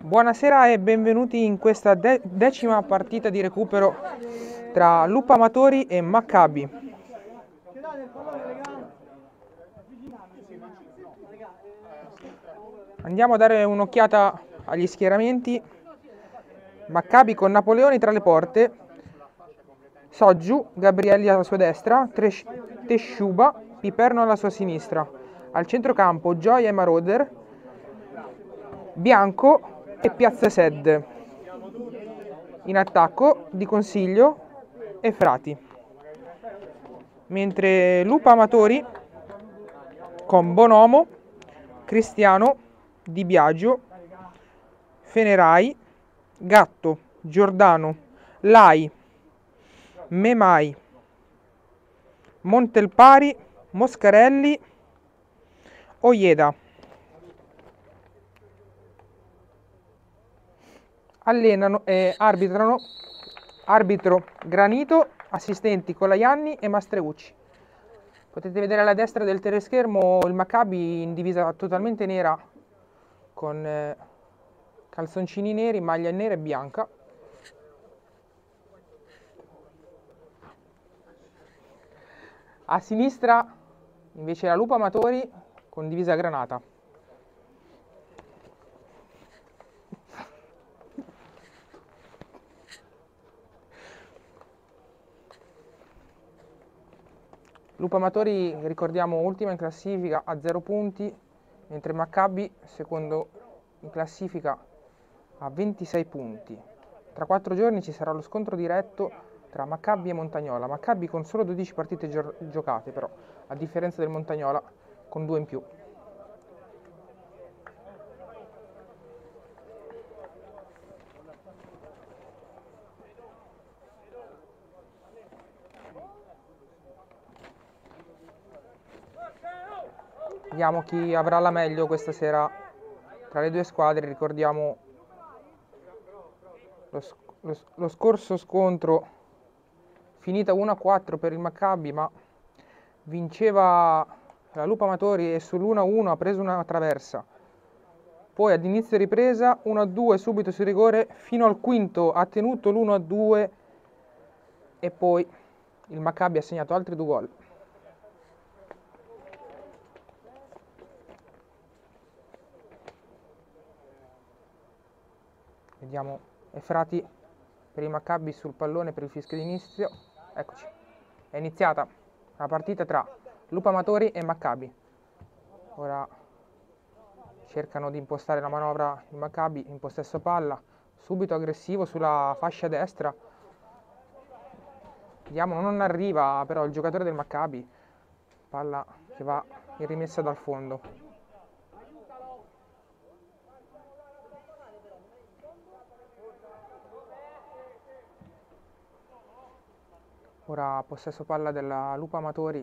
Buonasera e benvenuti in questa decima partita di recupero tra Lupa Amatori e Maccabi. Andiamo a dare un'occhiata agli schieramenti. Maccabi con Napoleoni tra le porte, Soggiu, Gabrielli alla sua destra, Tesciuba, Piperno alla sua sinistra. Al centrocampo Gioia e Marauder, Bianco e Piazza Sed. In attacco Di Consiglio e Frati. Mentre Lupa Amatori con Bonomo, Cristiano, Di Biagio, Fenerai, Gatto, Giordano, Lai, Memai, Montelpari, Moscarelli, Ojeda. Allenano e arbitrano arbitro Granito, assistenti Colaianni e Mastreucci. Potete vedere alla destra del teleschermo il Maccabi in divisa totalmente nera con calzoncini neri, maglia nera e bianca. A sinistra invece la Lupa Amatori con divisa granata. Lupa Amatori, ricordiamo, ultima in classifica a 0 punti, mentre Maccabi secondo in classifica a 26 punti. Tra 4 giorni ci sarà lo scontro diretto tra Maccabi e Montagnola. Maccabi con solo 12 partite giocate, però, a differenza del Montagnola con 2 in più. Vediamo chi avrà la meglio questa sera tra le due squadre. Ricordiamo lo scorso scontro finita 1-4 per il Maccabi, ma vinceva la Lupa Amatori e sull'1-1 ha preso una traversa. Poi ad inizio ripresa 1-2 subito su rigore, fino al quinto ha tenuto l'1-2 e poi il Maccabi ha segnato altri 2 gol. Vediamo Efrati per il Maccabi sul pallone per il fischio d'inizio. Eccoci, è iniziata la partita tra Lupa Amatori e Maccabi. Ora cercano di impostare la manovra il Maccabi in possesso palla, subito aggressivo sulla fascia destra. Vediamo, non arriva però il giocatore del Maccabi, palla che va in rimessa dal fondo. Ora possesso palla della Lupa Amatori.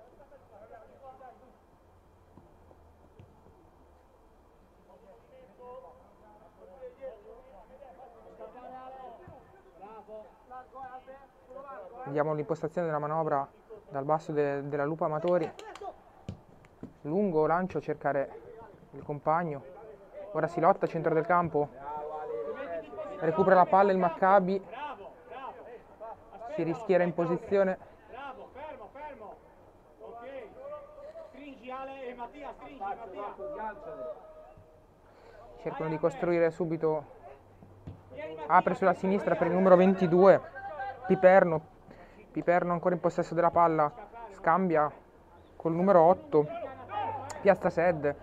Vediamo l'impostazione della manovra dal basso della Lupa Amatori. Lungo lancio a cercare il compagno. Ora si lotta al centro del campo. Recupera la palla il Maccabi. Si rischiera in posizione. Bravo, fermo. Ok. Stringi Ale e Mattia, stringi Mattia. Cercano di costruire subito. Apre sulla sinistra per il numero 22. Piperno ancora in possesso della palla. Scambia col numero 8. Piazza Sed.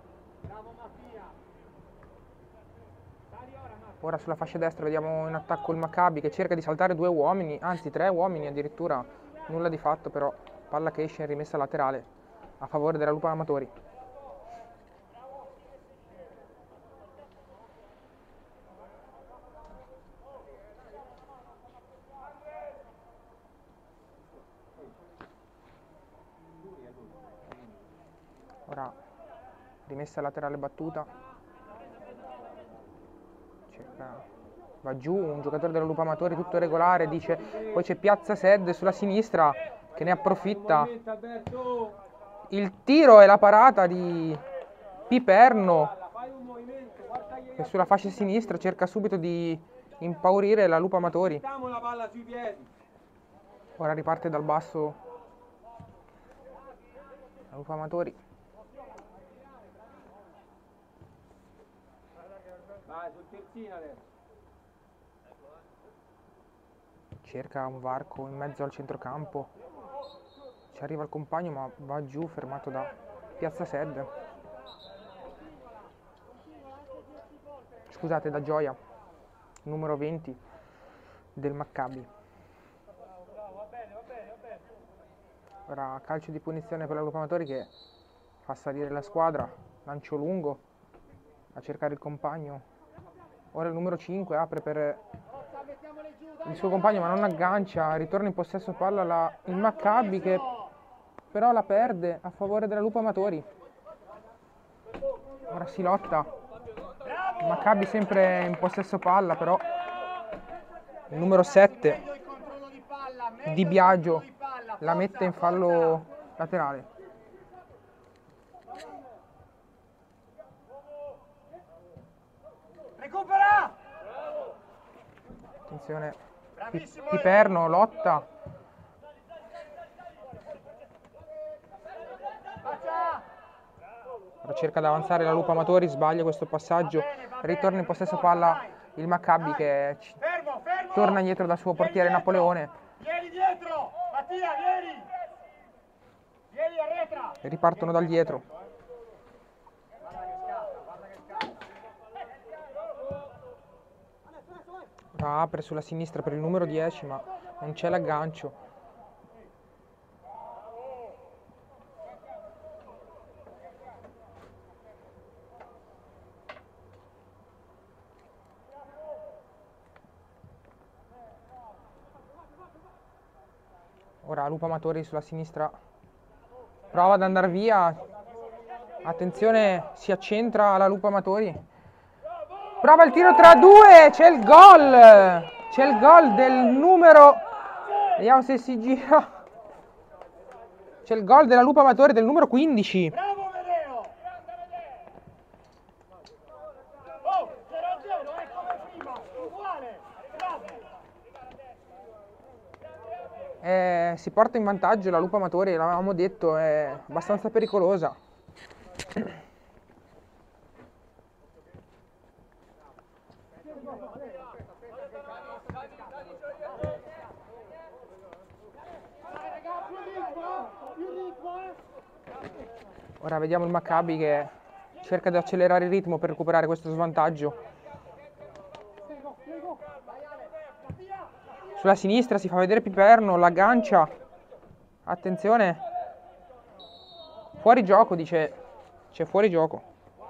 Ora sulla fascia destra vediamo in attacco il Maccabi che cerca di saltare 2 uomini, anzi 3 uomini addirittura, nulla di fatto però, palla che esce in rimessa laterale a favore della Lupa Amatori. Ora rimessa laterale battuta. Va giù un giocatore della Lupa Amatori tutto regolare, dice. Poi c'è Piazza Sed sulla sinistra che ne approfitta. Il tiro e la parata di Piperno, che sulla fascia sinistra cerca subito di impaurire la Lupa Amatori. Mettiamo la palla sui piedi. Ora riparte dal basso la Lupa Amatori. Vai sul terzino adesso. Cerca un varco in mezzo al centrocampo. Ci arriva il compagno ma va giù, fermato da Piazza Sed. Scusate, da Gioia, numero 20 del Maccabi. Ora calcio di punizione per la Lupa Amatori che fa salire la squadra. Lancio lungo a cercare il compagno. Ora il numero 5 apre per il suo compagno ma non aggancia. Ritorna in possesso palla il Maccabi che però la perde a favore della Lupa Amatori. Ora si lotta. Il Maccabi sempre in possesso palla, però il numero 7 Di Biagio la mette in fallo laterale. Recupera! Attenzione, Piperno lotta. Ora cerca di avanzare la Lupa Amatori, sbaglia questo passaggio. Ritorna in possesso palla il Maccabi che torna indietro dal suo portiere Napoleone. Vieni dietro! Mattia, vieni! Vieni arretra! E ripartono dal dietro. Ora apre sulla sinistra per il numero 10 ma non c'è l'aggancio. Ora Lupa Amatori sulla sinistra prova ad andare via. Attenzione, si accentra la Lupa Amatori. Prova il tiro tra due, c'è il gol! C'è il gol del numero... Vediamo se si gira. C'è il gol della Lupa Amatori del numero 15. Bravo Medeo! Oh, 0-0, è come prima, uguale! Bravo! Si porta in vantaggio la Lupa Amatori, l'avevamo detto, è abbastanza pericolosa. Ora vediamo il Maccabi che cerca di accelerare il ritmo per recuperare questo svantaggio. Sulla sinistra si fa vedere Piperno, l'aggancia. Attenzione. Fuori gioco, dice. C'è fuori gioco.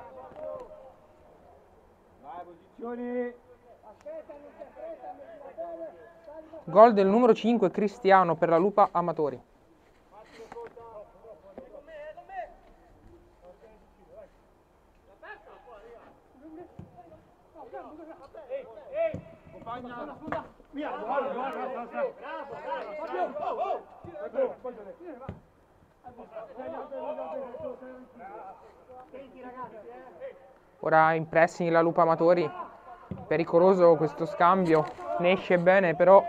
Vai, posizioni! Gol del numero 5 Cristiano per la Lupa Amatori. Via! Bravo, bravo! Ora in pressing la Lupa Amatori. Pericoloso questo scambio. Ne esce bene, però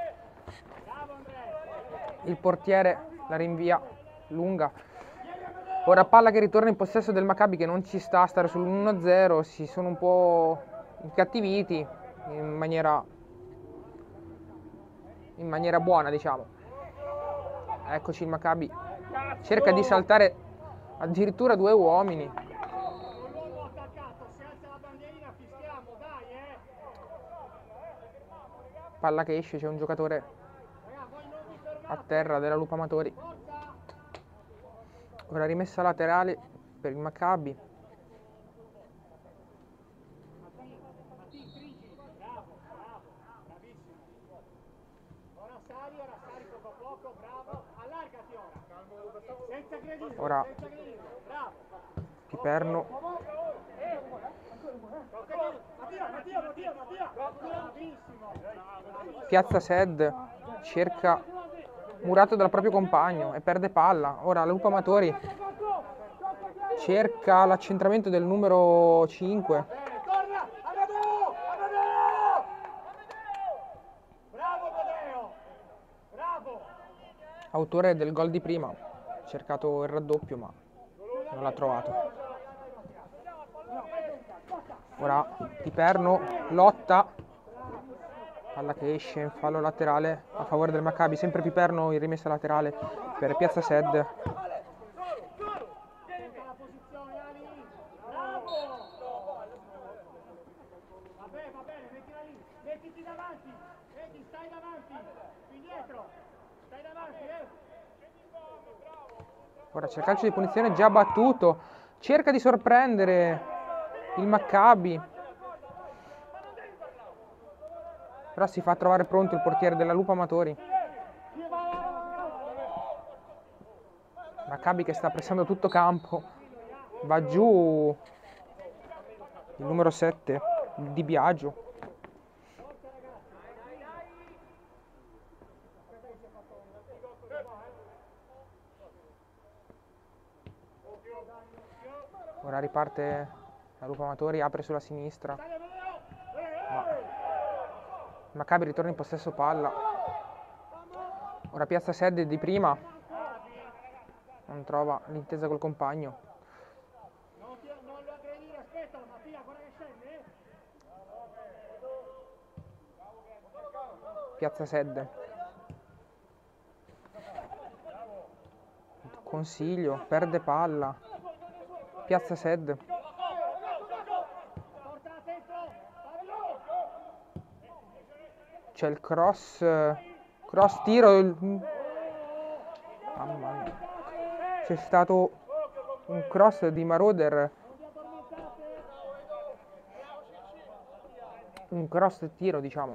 il portiere la rinvia lunga. Ora palla che ritorna in possesso del Maccabi che non ci sta a stare sull'1-0. Si sono un po' incattiviti in maniera buona, diciamo. Eccoci il Maccabi. Cerca di saltare addirittura due uomini. L'uomo attaccato, si alza la bandierina, fischiamo, dai, Palla che esce, c'è un giocatore a terra della Lupa Amatori. Ora rimessa laterale per il Maccabi. Bravo, bravissimo. Ora sali poco a poco, bravo. Allargati ora. Senza credere. Ora Bravo. Piperno. Mattia. Bravissimo. Piazza Sed cerca murato dal proprio compagno e perde palla. Ora la Lupa Amatori cerca l'accentramento del numero 5. autore del gol di prima, ha cercato il raddoppio ma non l'ha trovato. Ora Piperno lotta, palla che esce in fallo laterale a favore del Maccabi, sempre Piperno in rimessa laterale per Piazza Sed. Va bene, mettila lì, mettiti davanti, vedi, stai davanti, qui dietro, stai davanti, Ora c'è il calcio di punizione già battuto, cerca di sorprendere il Maccabi, però si fa trovare pronto il portiere della Lupa Amatori. Maccabi che sta pressando tutto campo, va giù il numero 7 Di Biagio. Ora riparte la Lupa Amatori, apre sulla sinistra, ma Maccabi ritorna in possesso palla. Ora Piazza Sed di prima, non trova l'intesa col compagno. non lo aggredire, aspetta, Mattia, guarda che scende, Piazza Sed. Consiglio, perde palla. Piazza Sed. C'è il cross tiro. Mamma mia. C'è stato un cross di Marauder. Un cross tiro, diciamo.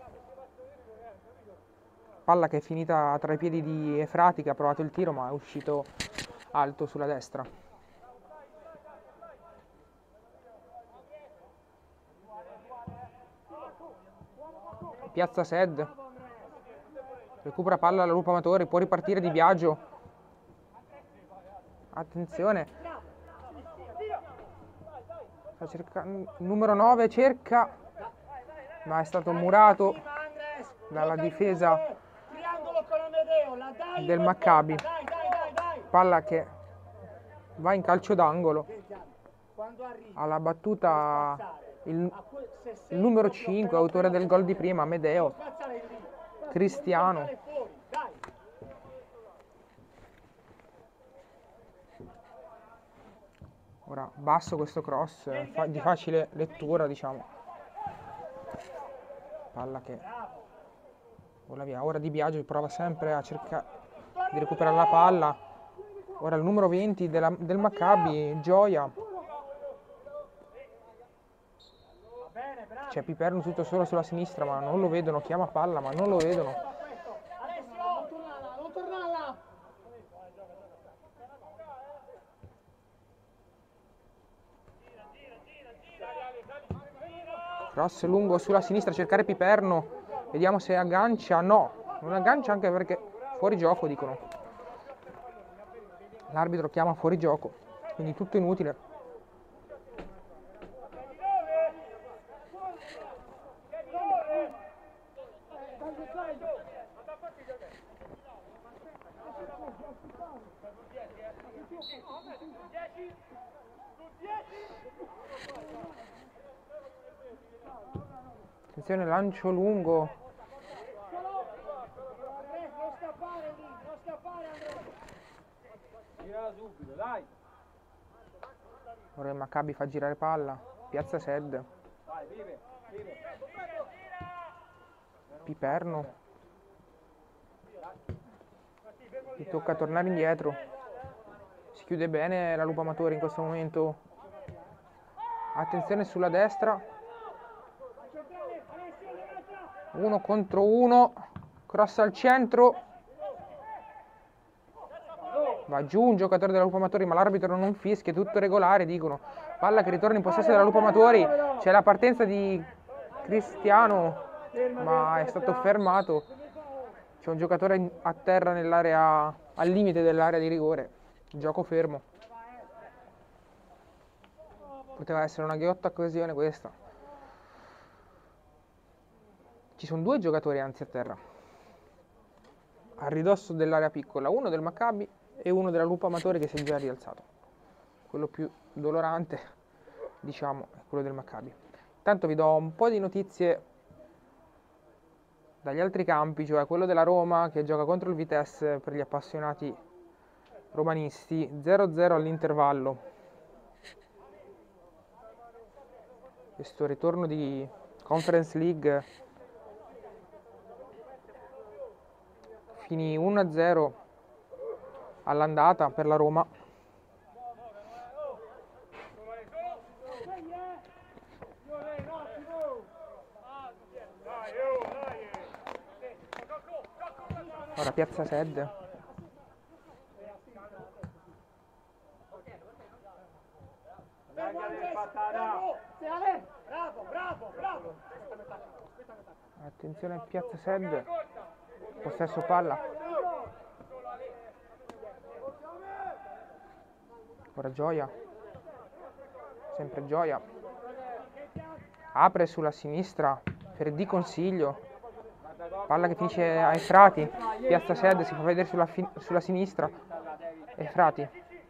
Palla che è finita tra i piedi di Efrati, che ha provato il tiro ma è uscito alto sulla destra. Piazza Sed. Recupera palla la Lupa Amatori, può ripartire Di Biagio. Attenzione. Sta cercando, numero 9 cerca, ma è stato murato dalla difesa del Maccabi. Palla che va in calcio d'angolo. Alla battuta il numero 5, autore del gol di prima, Amedeo Cristiano. Ora basso questo cross, di facile lettura, diciamo. Palla che vola via. Ora Di Biagio prova sempre a cercare di recuperare la palla. Ora il numero 20 del Maccabi, Gioia. C'è Piperno tutto solo sulla sinistra, ma non lo vedono. Chiama palla, ma non lo vedono. non tornarla. Cross lungo sulla sinistra, cercare Piperno. Vediamo se aggancia. No, non aggancia, anche perché fuori gioco, dicono. L'arbitro chiama fuori gioco, quindi tutto inutile. Attenzione, lancio lungo. Non scappare lì, non scappare Andrea. Gira subito, dai. Ora il Maccabi fa girare palla. Piazza Sed. Vai, vive. Piperno. Gli tocca tornare indietro. Si chiude bene la Lupa Amatori in questo momento. Attenzione sulla destra. 1 contro 1. Cross al centro. Va giù un giocatore della Lupa Amatori, ma l'arbitro non fischia, è tutto regolare, dicono. Palla che ritorna in possesso della Lupa Amatori. C'è la partenza di Cristiano, ma è stato fermato. C'è un giocatore a terra nell'area, al limite dell'area di rigore. Gioco fermo. Poteva essere una ghiotta occasione questa. Ci sono 2 giocatori anzi a terra. a ridosso dell'area piccola, uno del Maccabi e uno della Lupa Amatori che si è già rialzato. Quello più dolorante, diciamo, è quello del Maccabi. Intanto vi do un po' di notizie dagli altri campi, cioè quello della Roma che gioca contro il Vitesse per gli appassionati romanisti, 0-0 all'intervallo. Questo ritorno di Conference League finì 1-0 all'andata per la Roma. Ora Piazza Sed. Attenzione a Piazza Sed. Possesso palla. Ora Gioia. Sempre Gioia. Apre sulla sinistra per Di Consiglio. Palla che finisce ai Frati. Piazza Sed si fa vedere sulla sinistra. E Frati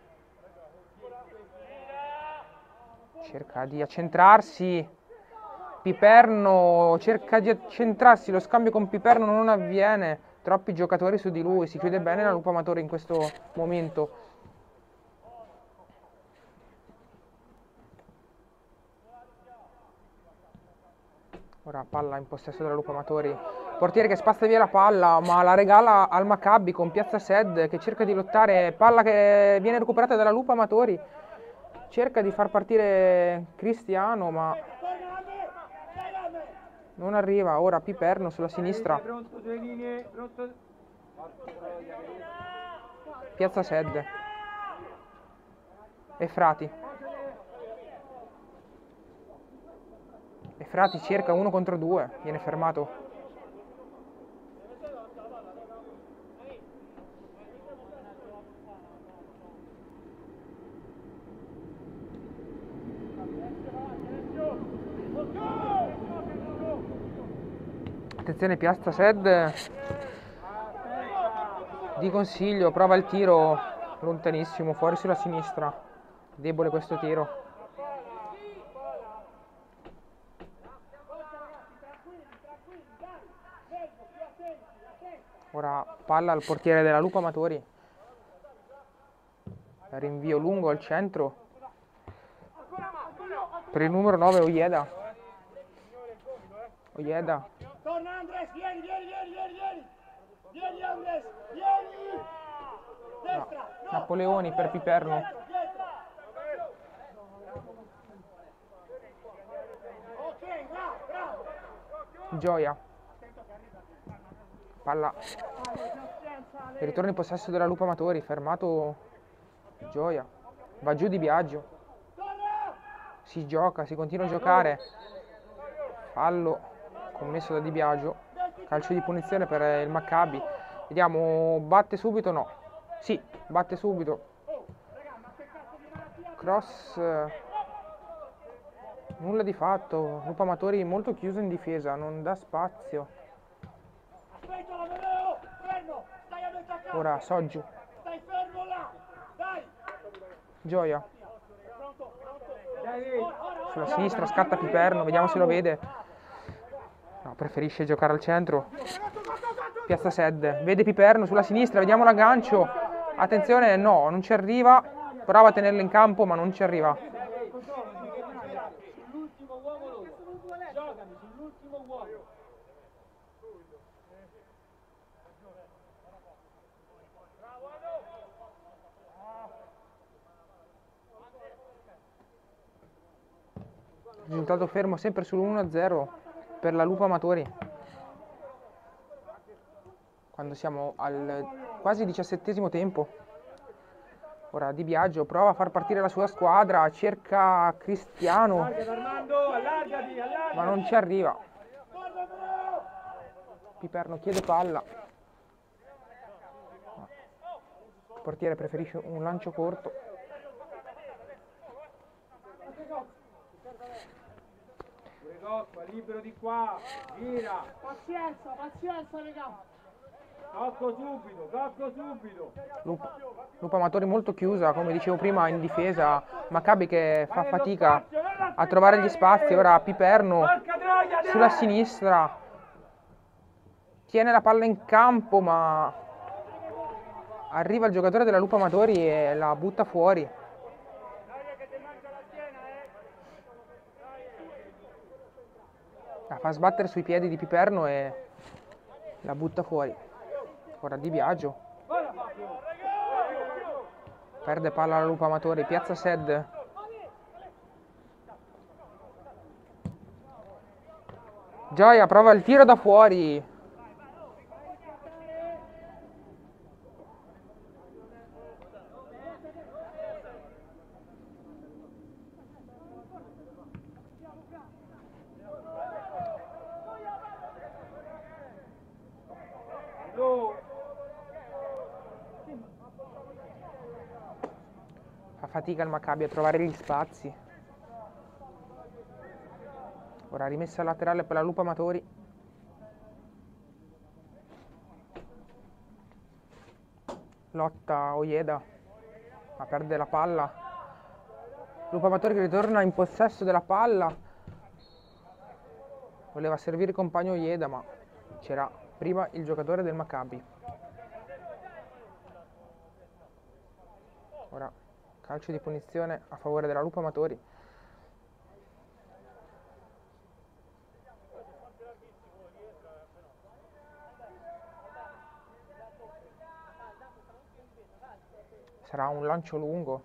cerca di accentrarsi. Piperno cerca di accentrarsi. Lo scambio con Piperno non avviene. Troppi giocatori su di lui. Si chiude bene la Lupa Amatori in questo momento. Ora palla in possesso della Lupa Amatori. Portiere che spazza via la palla, ma la regala al Maccabi con Piazza Sed che cerca di lottare. Palla che viene recuperata dalla Lupa Amatori. Cerca di far partire Cristiano, ma non arriva. Ora Piperno sulla sinistra. Piazza Sed. E Frati. E Frati cerca 1 contro 2. Viene fermato. Attenzione Piazza Sed. Di Consiglio prova il tiro lontanissimo, fuori sulla sinistra. Debole questo tiro. Ora palla al portiere della Lupa Amatori. Rinvio lungo al centro per il numero 9 Ojeda. Ojeda. Torna Andres, vieni. Vieni Andres, vieni. Destra. No. Napoleoni per Piperno. Ok, bravo. Gioia. Palla. Il ritorno in possesso della Lupa Amatori, fermato Gioia. Va giù Di Biagio. Si gioca, si continua a giocare. Fallo commesso da Di Biagio. Calcio di punizione per il Maccabi. Vediamo, batte subito? No. Sì, batte subito. Cross. Nulla di fatto. Lupa Amatori molto chiuso in difesa, non dà spazio. Ora Soggiu. Stai fermo là. Dai. Gioia. Sulla sinistra scatta Piperno, vediamo se lo vede. No, preferisce giocare al centro. Piazza Sed. Vede Piperno sulla sinistra, vediamo l'aggancio. Attenzione, no, non ci arriva. Prova a tenerlo in campo, ma non ci arriva. Sull'ultimo uomo loro. Giocami sull'ultimo uomo. Risultato fermo sempre sull'1-0 per la Lupa Amatori. Quando siamo al quasi 17° tempo. Ora Di Biagio prova a far partire la sua squadra, cerca Cristiano, ma non ci arriva. Piperno chiede palla. Il portiere preferisce un lancio corto. Libero di qua, gira. Pazienza, raga. blocco subito. Lupa Amatori molto chiusa, come dicevo prima, in difesa. Maccabi che fa fatica a trovare gli spazi. Ora Piperno sulla sinistra tiene la palla in campo, ma arriva il giocatore della Lupa Amatori e la butta fuori. La fa sbattere sui piedi di Piperno e la butta fuori. Ora Di Biagio perde palla alla Lupa Amatori, piazza Sed. Gioia prova il tiro da fuori. Fa fatica il Maccabi a trovare gli spazi. Ora rimessa laterale per la Lupa Amatori. Lotta Ojeda, ma perde la palla. Lupa Amatori che ritorna in possesso della palla. Voleva servire il compagno Ojeda, ma c'era prima il giocatore del Maccabi. Ora calcio di punizione a favore della Lupa Amatori. Sarà un lancio lungo.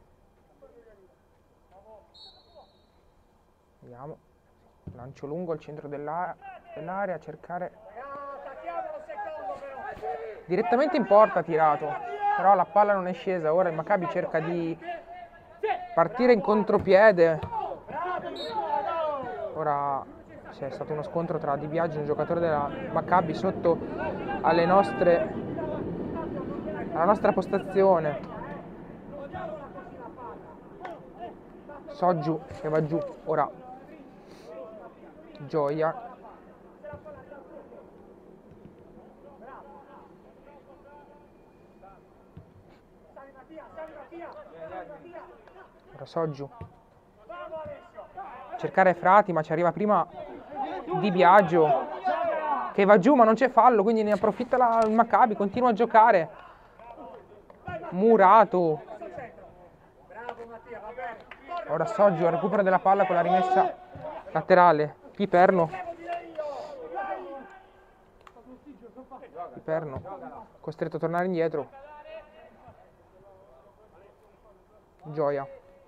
Vediamo. Lancio lungo al centro dell'area a cercare. Direttamente in porta ha tirato, però la palla non è scesa. Ora il Maccabi cerca di partire in contropiede. Ora c'è stato uno scontro tra Di Biagio e un giocatore della Maccabi sotto alla nostra postazione. Soggiu che va giù. Ora Gioia. Ora Soggiu. Cercare Frati, ma ci arriva prima Di Biagio che va giù, ma non c'è fallo, quindi ne approfitta il Maccabi, continua a giocare. Murato. Ora Soggiu recupera della palla con la rimessa laterale. Piperno costretto a tornare indietro. Gioia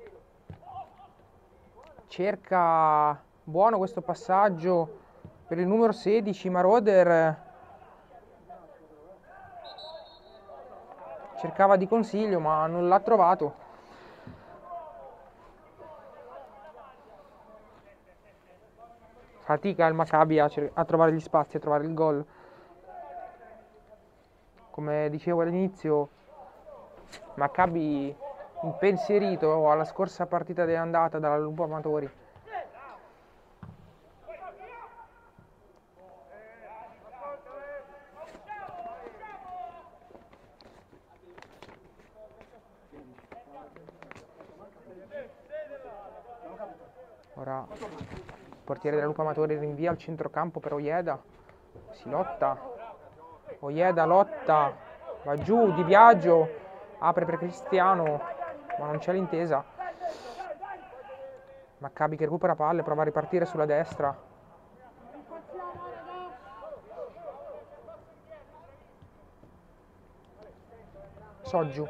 cerca, buono questo passaggio per il numero 16, Maroder cercava di consiglio ma non l'ha trovato. Fatica il Maccabi a trovare gli spazi, a trovare il gol. Come dicevo all'inizio, Maccabi impensierito alla scorsa partita di andata dalla Lupa Amatori. Ora il portiere della Lupa Amatori rinvia al centrocampo per Ojeda. Si lotta. Ojeda lotta. Va giù Di Biagio. Apre per Cristiano, ma non c'è l'intesa. Maccabi che recupera palle, prova a ripartire sulla destra. Soggiu.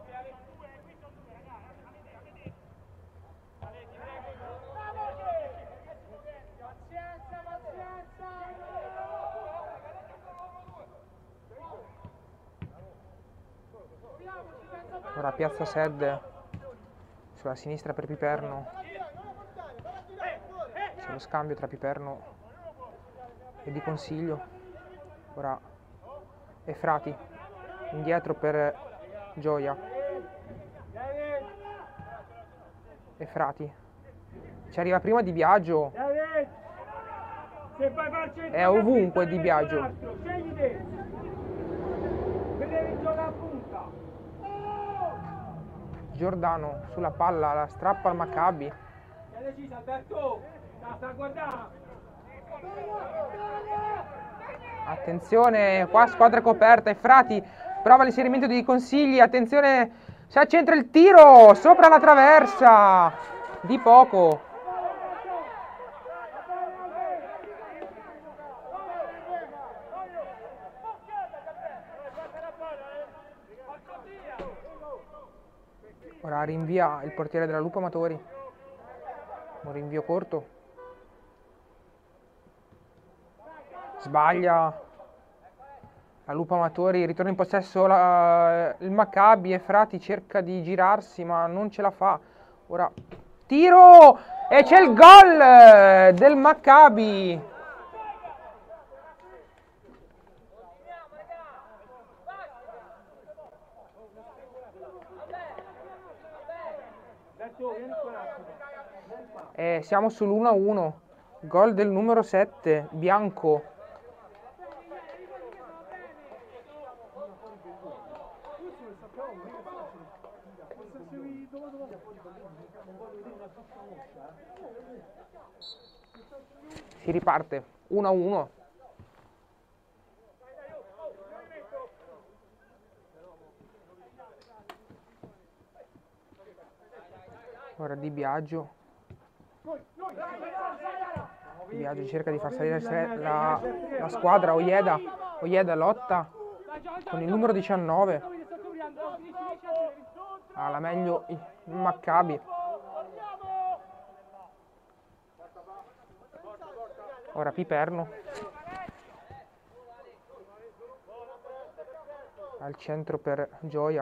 Ora piazza Sed sulla sinistra per Piperno. C'è lo scambio tra Piperno e Di Consiglio. Ora Efrati indietro per Gioia. Efrati ci arriva prima Di Biagio. È ovunque Di Biagio. devi giocare a punta. Giordano sulla palla, la strappa al Maccabi. Sei deciso Alberto? Sta a guardare. Attenzione, qua squadra coperta. Efrati prova l'inserimento di Consigli. Attenzione, si accentra il tiro sopra la traversa. Di poco. Ora rinvia il portiere della Lupo Amatori. Un rinvio corto. Sbaglia la Lupo Amatori, ritorna in possesso il Maccabi. Efrati cerca di girarsi ma non ce la fa. Ora tiro e c'è il gol del Maccabi. E siamo sull'1-1. Gol del numero 7, Bianco. Si riparte 1-1. Ora Di Biagio. Di Biagio cerca di far salire la squadra. Ojeda lotta con il numero 19. Ha la meglio il Maccabi. Ora Piperno al centro per Gioia.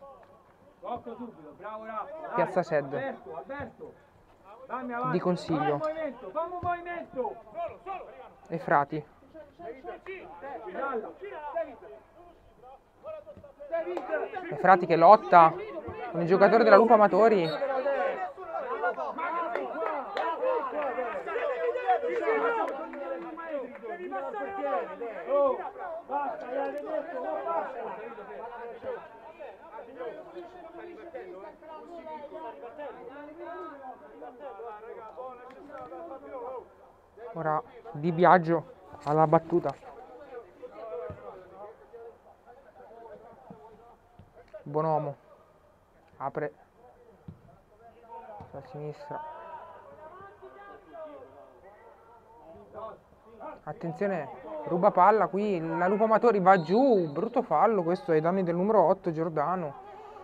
Piazza Sed di Consiglio. Efrati. Efrati che lotta con il giocatore della Lupo Amatori. Ora Di Biagio alla battuta. Bonomo apre a sinistra. Attenzione, ruba palla qui, la Lupo Amatori va giù, brutto fallo questo ai danni del numero 8 Giordano.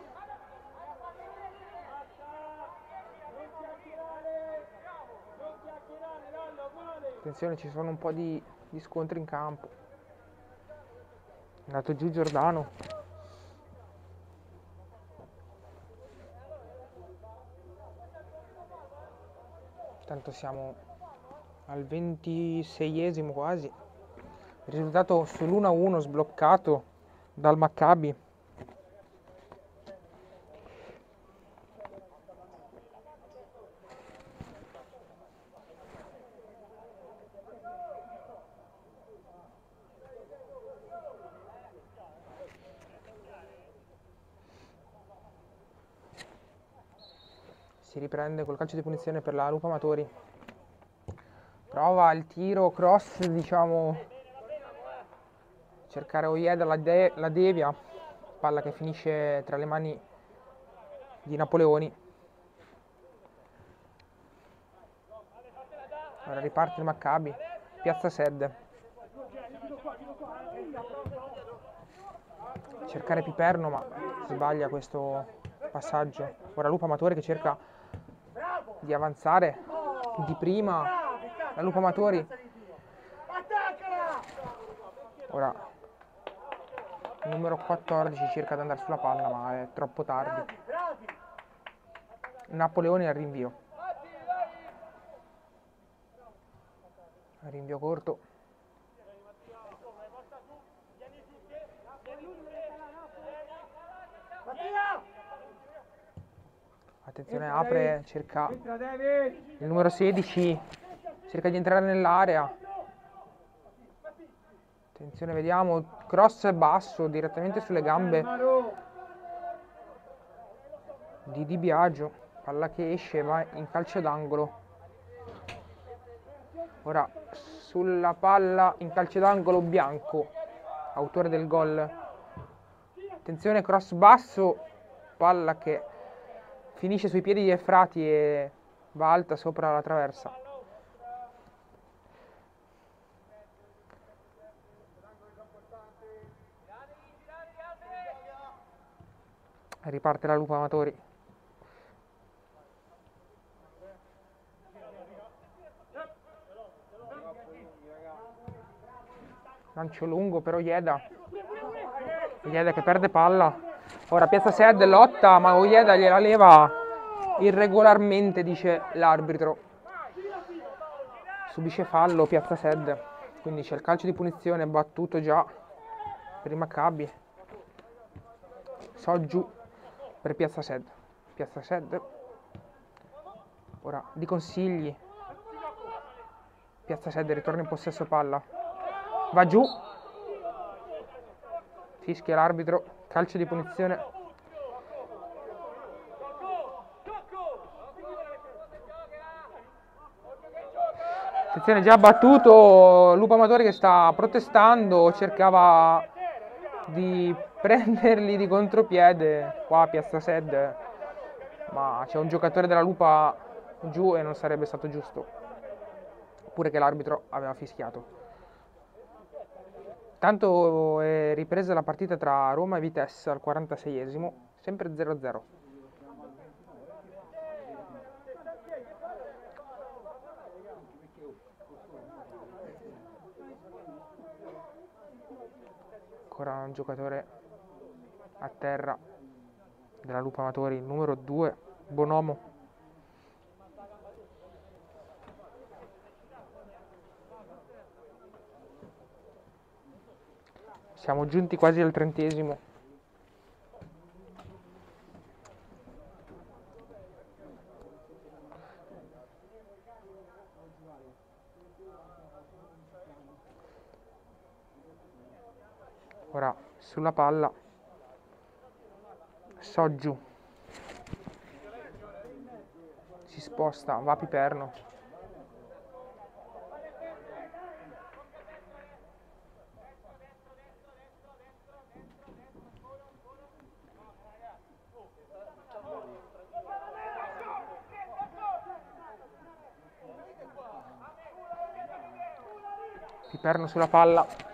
Attenzione, ci sono un po' di scontri in campo. È andato giù Giordano. Tanto siamo al 26esimo quasi. Il risultato sull'1-1 sbloccato dal Maccabi. Si riprende col calcio di punizione per la Lupo Amatori. Prova il tiro cross, diciamo, cercare Ojeda, la devia, palla che finisce tra le mani di Napoleoni. Ora riparte il Maccabi, Piazza Sed. Cercare Piperno ma sbaglia questo passaggio. Ora Lupo Amatori che cerca di avanzare di prima. La Lupo Amatori. Ora il numero 14 cerca di andare sulla palla ma è troppo tardi. Napoleoni al rinvio. Rinvio corto. Attenzione, apre, cerca il numero 16, cerca di entrare nell'area. Attenzione, vediamo, cross basso direttamente sulle gambe di Di Biagio, palla che esce, va in calcio d'angolo. Ora sulla palla in calcio d'angolo Bianco, autore del gol. Attenzione, cross basso, palla che finisce sui piedi di Efrati e va alta sopra la traversa. Riparte la Lupa Amatori. Lancio lungo però Ieda che perde palla. Ora Piazza Sed lotta, ma Ieda gliela leva irregolarmente, dice l'arbitro. Subisce fallo Piazza Sed, quindi c'è il calcio di punizione battuto già per il Maccabi. Soggiù per Piazza Sed. Piazza Sed. Ora di consigli. Piazza Sed ritorna in possesso palla. Va giù. Fischia l'arbitro. Calcio di punizione. Attenzione, già battuto. Lupa Amatori che sta protestando. Cercava di prenderli di contropiede qua a Piazza Sed, ma c'è un giocatore della Lupa giù e non sarebbe stato giusto, pure che l'arbitro aveva fischiato. Tanto è ripresa la partita tra Roma e Vitesse al 46esimo, sempre 0-0. Ancora un giocatore a terra della Lupa Amatori, il numero 2, Bonomo. Siamo giunti quasi al 30esimo. Ora sulla palla Soggiù si sposta, va Piperno. Piperno sulla palla.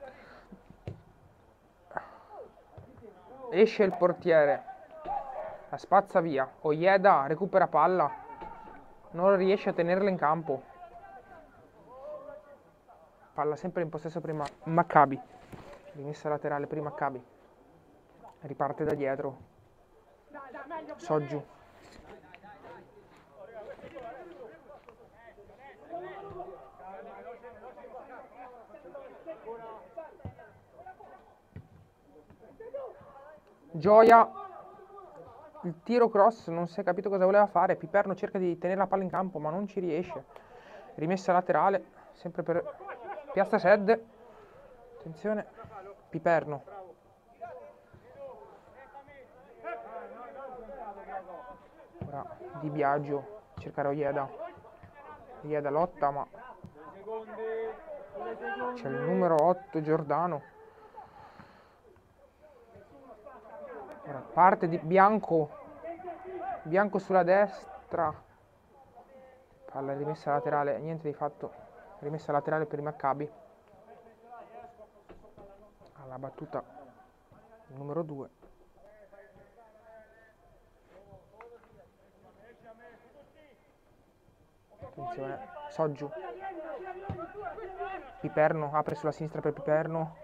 Esce il portiere, la spazza via. Ojeda recupera palla, non riesce a tenerla in campo. Palla sempre in possesso prima Maccabi, rimessa laterale per i Maccabi. Riparte da dietro Soggiù. Gioia, il tiro cross, non si è capito cosa voleva fare. Piperno cerca di tenere la palla in campo ma non ci riesce. Rimessa laterale sempre per Piazza Sed. Attenzione, Piperno. Ora Di Biagio, cercare Ojeda. Ojeda lotta ma c'è il numero 8 Giordano. Ora parte di Bianco sulla destra, palla rimessa laterale, niente di fatto, rimessa laterale per i Maccabi. Alla battuta il numero 2. Attenzione, Soggiù. Piperno apre sulla sinistra per Piperno.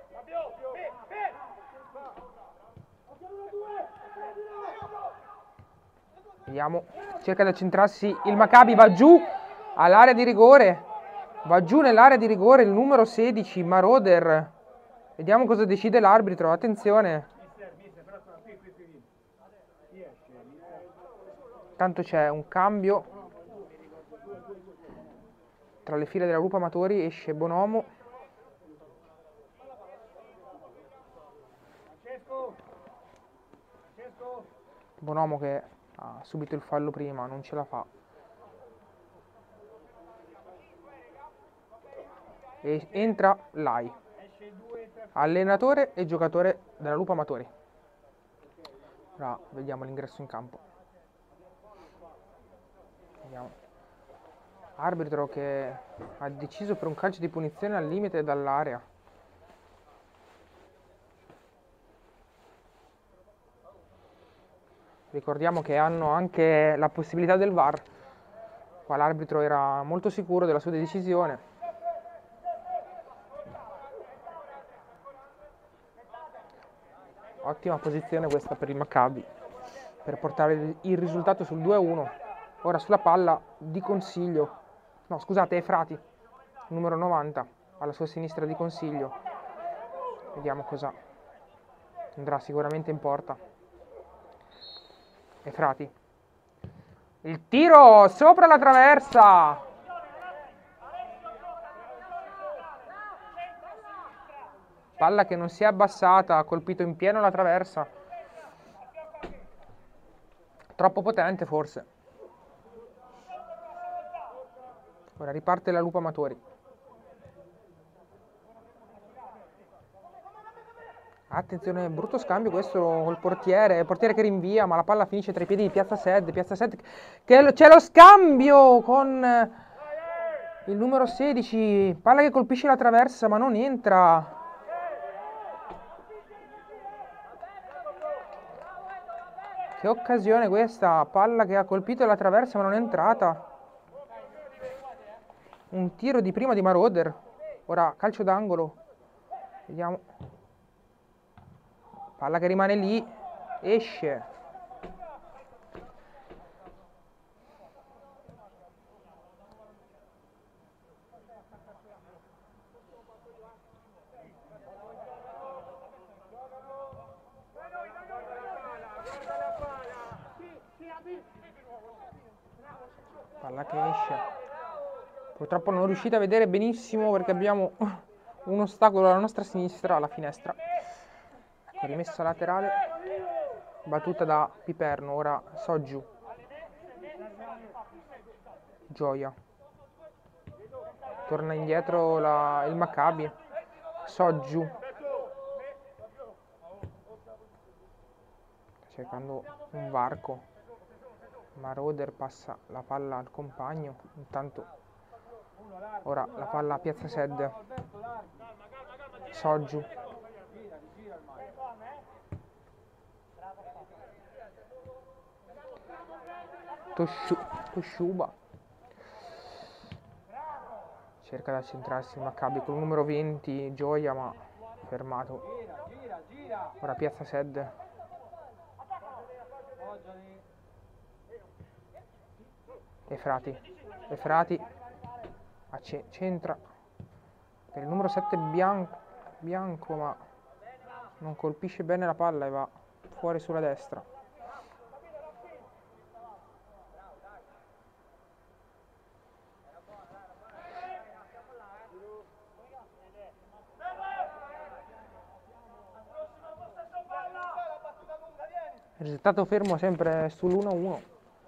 Vediamo, cerca di accentrarsi il Maccabi, va giù all'area di rigore, va giù nell'area di rigore il numero 16 Maroder. Vediamo cosa decide l'arbitro, attenzione. Tanto c'è un cambio tra le file della Lupa Amatori, esce Bonomo. Bonomo che ha subito il fallo prima, non ce la fa. E entra Lai, allenatore e giocatore della Lupa Amatori. Ora vediamo l'ingresso in campo. Vediamo. Arbitro che ha deciso per un calcio di punizione al limite dall'area. Ricordiamo che hanno anche la possibilità del VAR. Qua l'arbitro era molto sicuro della sua decisione. Ottima posizione questa per il Maccabi per portare il risultato sul 2-1. Ora sulla palla Di Consiglio. No, scusate, Efrati, numero 90, alla sua sinistra Di Consiglio. Vediamo cosa andrà sicuramente in porta. Efrati. Il tiro sopra la traversa. Palla che non si è abbassata, ha colpito in pieno la traversa. Troppo potente forse. Ora riparte la Lupa Amatori. Attenzione, brutto scambio questo col portiere. Il portiere che rinvia, ma la palla finisce tra i piedi di Piazza Sed. Piazza Sed che c'è lo scambio con il numero 16. Palla che colpisce la traversa, ma non entra. Che occasione questa, palla che ha colpito la traversa ma non è entrata. Un tiro di prima di Marauder. Ora calcio d'angolo. Vediamo. Palla che rimane lì. Esce. Palla che esce. Purtroppo non riuscite a vedere benissimo perché abbiamo un ostacolo alla nostra sinistra, alla finestra. Rimessa laterale. Battuta da Piperno. Ora Soggiu. Gioia. Torna indietro il Maccabi. Soggiu. Cercando un varco. Marauder passa la palla al compagno. Intanto ora la palla a Piazza Sed. Soggiu. Tosciuba. Cerca di accentrarsi il Maccabi con il numero 20 Gioia, ma fermato. Ora Piazza Sed. Efrati centra per il numero 7 Bianco, ma non colpisce bene la palla e va fuori sulla destra. Il risultato fermo sempre sull'1-1.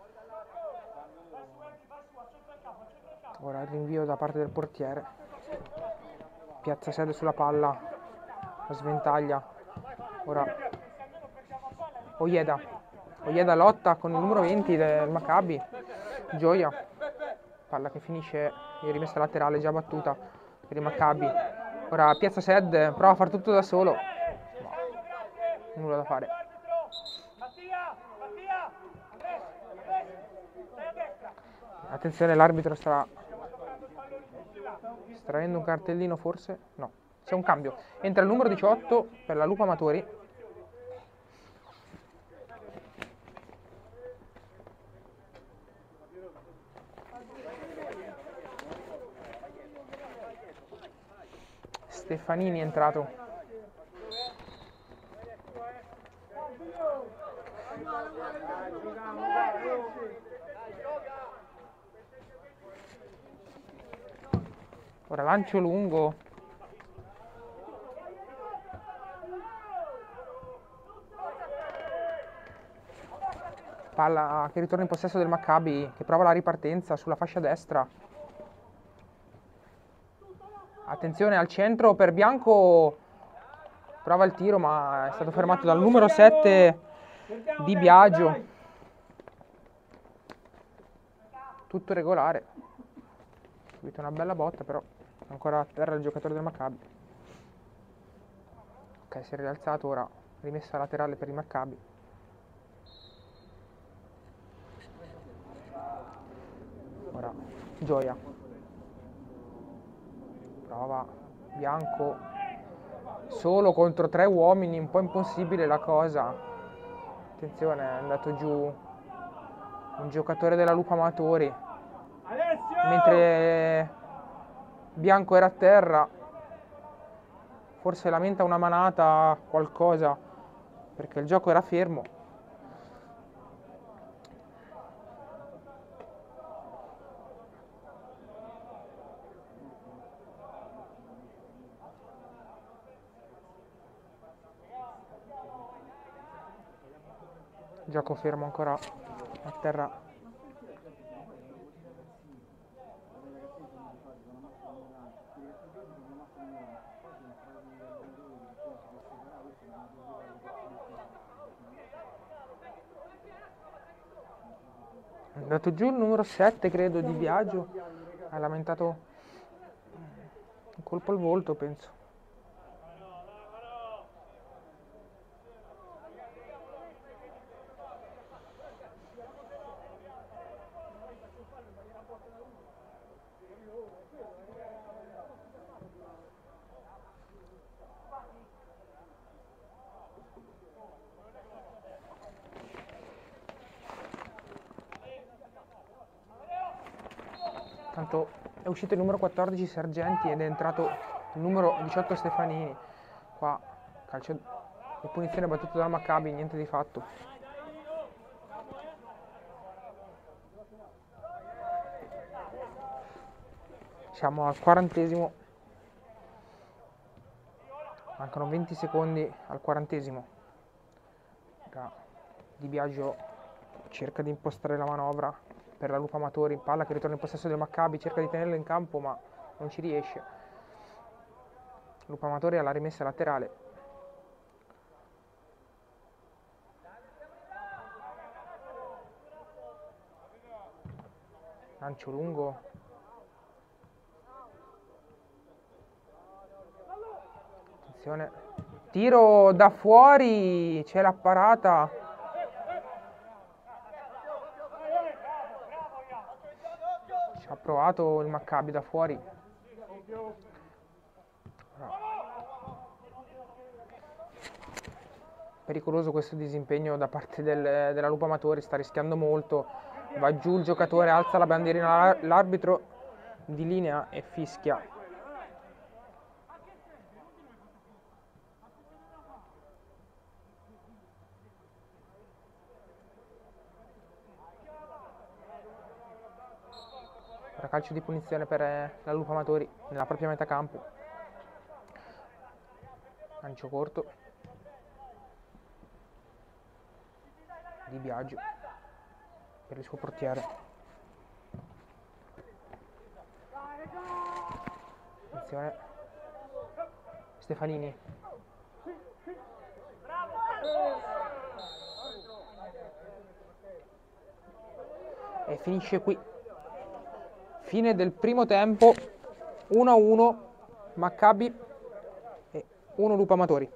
Ora il rinvio da parte del portiere. Piazza Sed sulla palla. La sventaglia. Ora Ojeda lotta con il numero 20 del Maccabi. Gioia. Palla che finisce in rimessa laterale già battuta per il Maccabi. Ora Piazza Sed prova a far tutto da solo. No, nulla da fare. Attenzione, l'arbitro sta estraendo un cartellino forse? No, c'è un cambio. Entra il numero 18 per la Lupa Amatori. Stefanini è entrato. Ora lancio lungo. Palla che ritorna in possesso del Maccabi, che prova la ripartenza sulla fascia destra. Attenzione al centro per Bianco, prova il tiro ma è stato fermato dal numero 7 Di Biagio. Tutto regolare. Subito una bella botta, però ancora a terra il giocatore del Maccabi. Ok, si è rialzato, ora rimessa laterale per il Maccabi. Ora Gioia. Prova Bianco. Solo contro 3 uomini, un po' impossibile la cosa. Attenzione, è andato giù un giocatore della Lupa Amatori. Mentre Bianco era a terra, forse lamenta una manata, qualcosa, perché il gioco era fermo. Gioco fermo ancora a terra. È andato giù il numero 7, credo, Di Biagio. Ha lamentato un colpo al volto, penso. Tanto è uscito il numero 14 Sergenti ed è entrato il numero 18 Stefanini. Qua calcio di punizione battuto dal Maccabi, niente di fatto. Siamo al 40esimo. Mancano 20 secondi al 40esimo. Di Biagio cerca di impostare la manovra per la Lupa Amatori, palla che ritorna in possesso del Maccabi, cerca di tenerlo in campo ma non ci riesce. Lupa Amatori alla rimessa laterale. Lancio lungo. Attenzione. Tiro da fuori, c'è la parata. Ci ha provato il Maccabi da fuori. Pericoloso questo disimpegno da parte della Lupa Amatori, sta rischiando molto. Va giù il giocatore, alza la bandierina, l'arbitro di linea e fischia. Ora calcio di punizione per la Lupa Amatori nella propria metà campo. Lancio corto. Di Biagio per il suo portiere. Attenzione. Stefanini. E finisce qui. Fine del primo tempo, 1-1 Maccabi e 1 Lupa Amatori.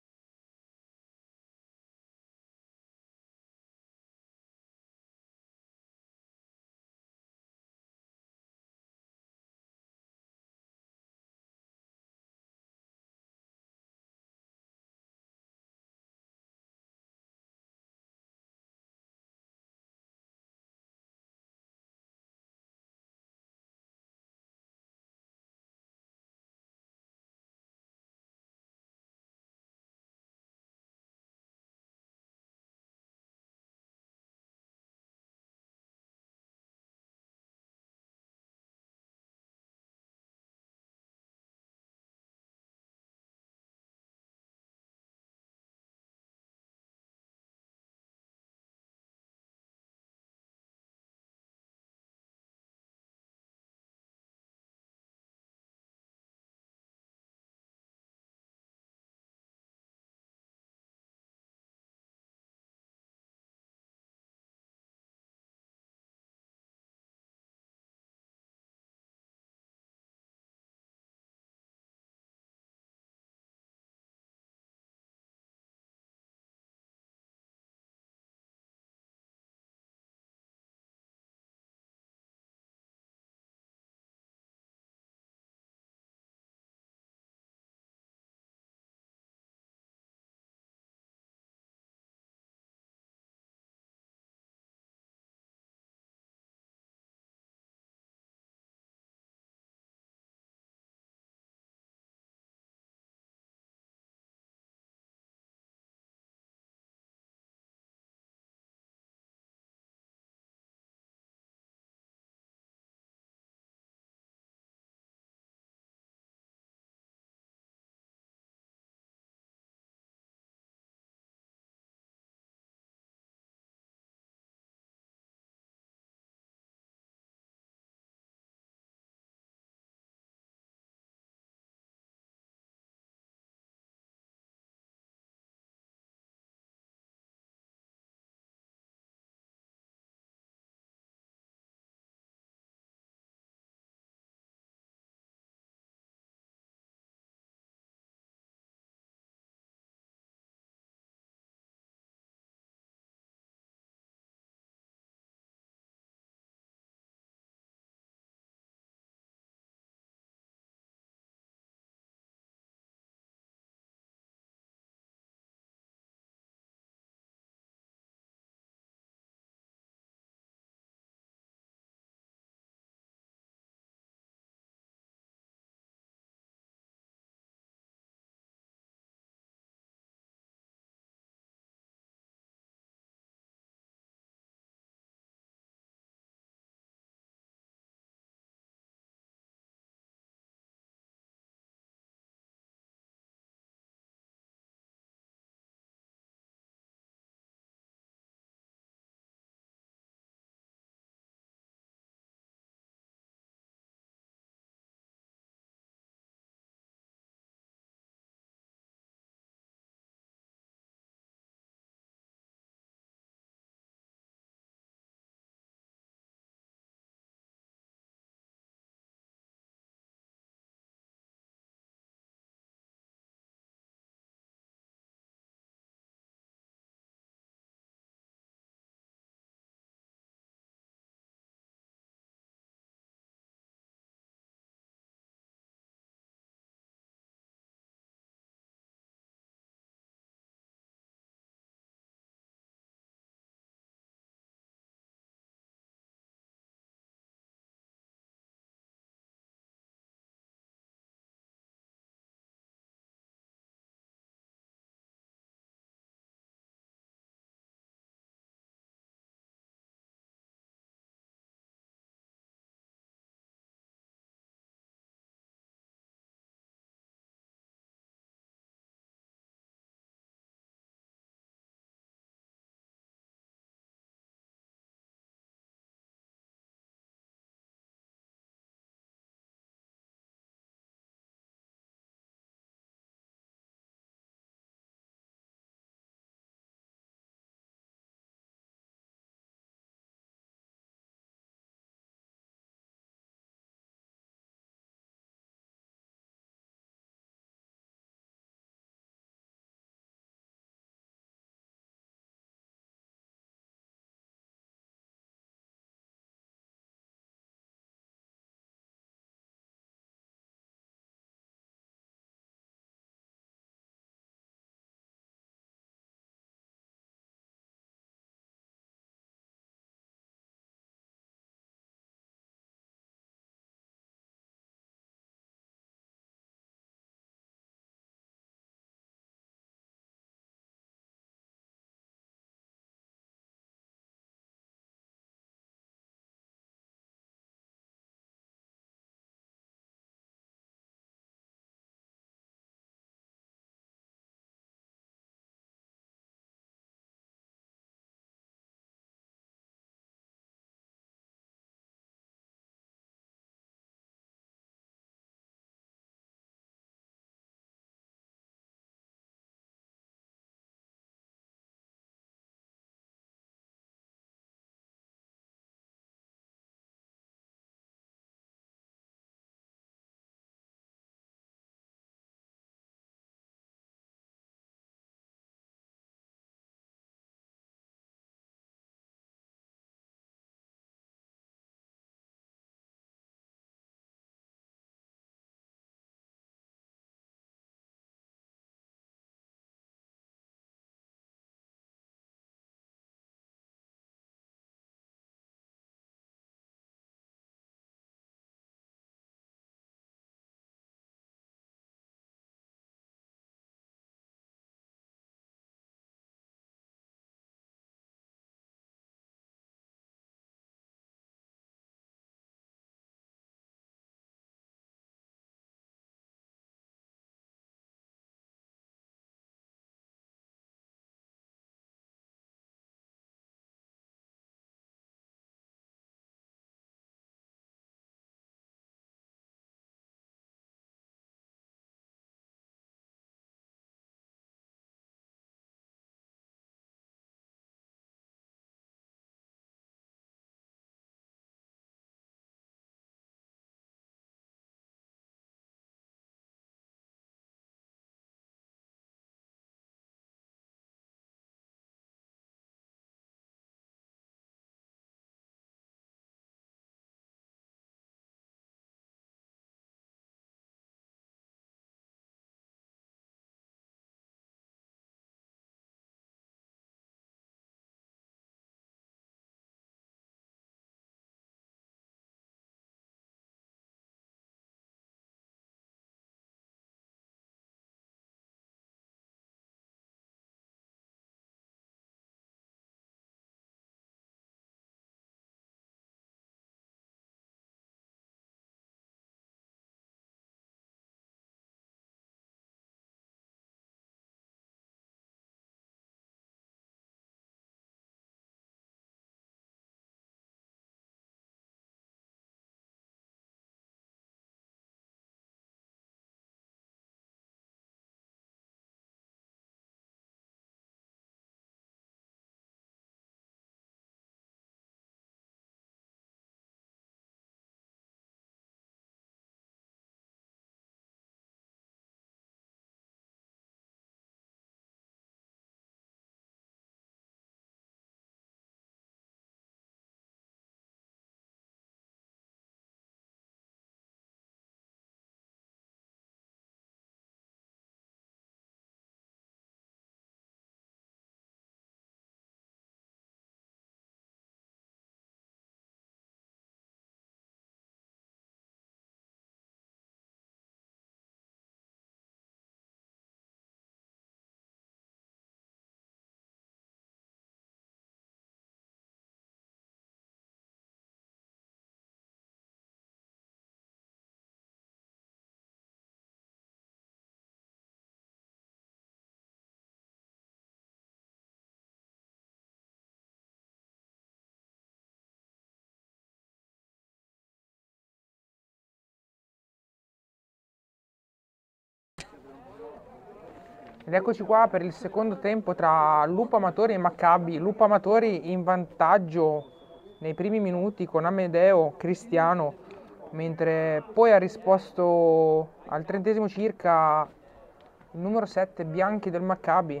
Ed eccoci qua per il secondo tempo tra Lupo Amatori e Maccabi. Lupo Amatori in vantaggio nei primi minuti con Amedeo Cristiano, mentre poi ha risposto al 30° circa il numero 7 Bianchi del Maccabi.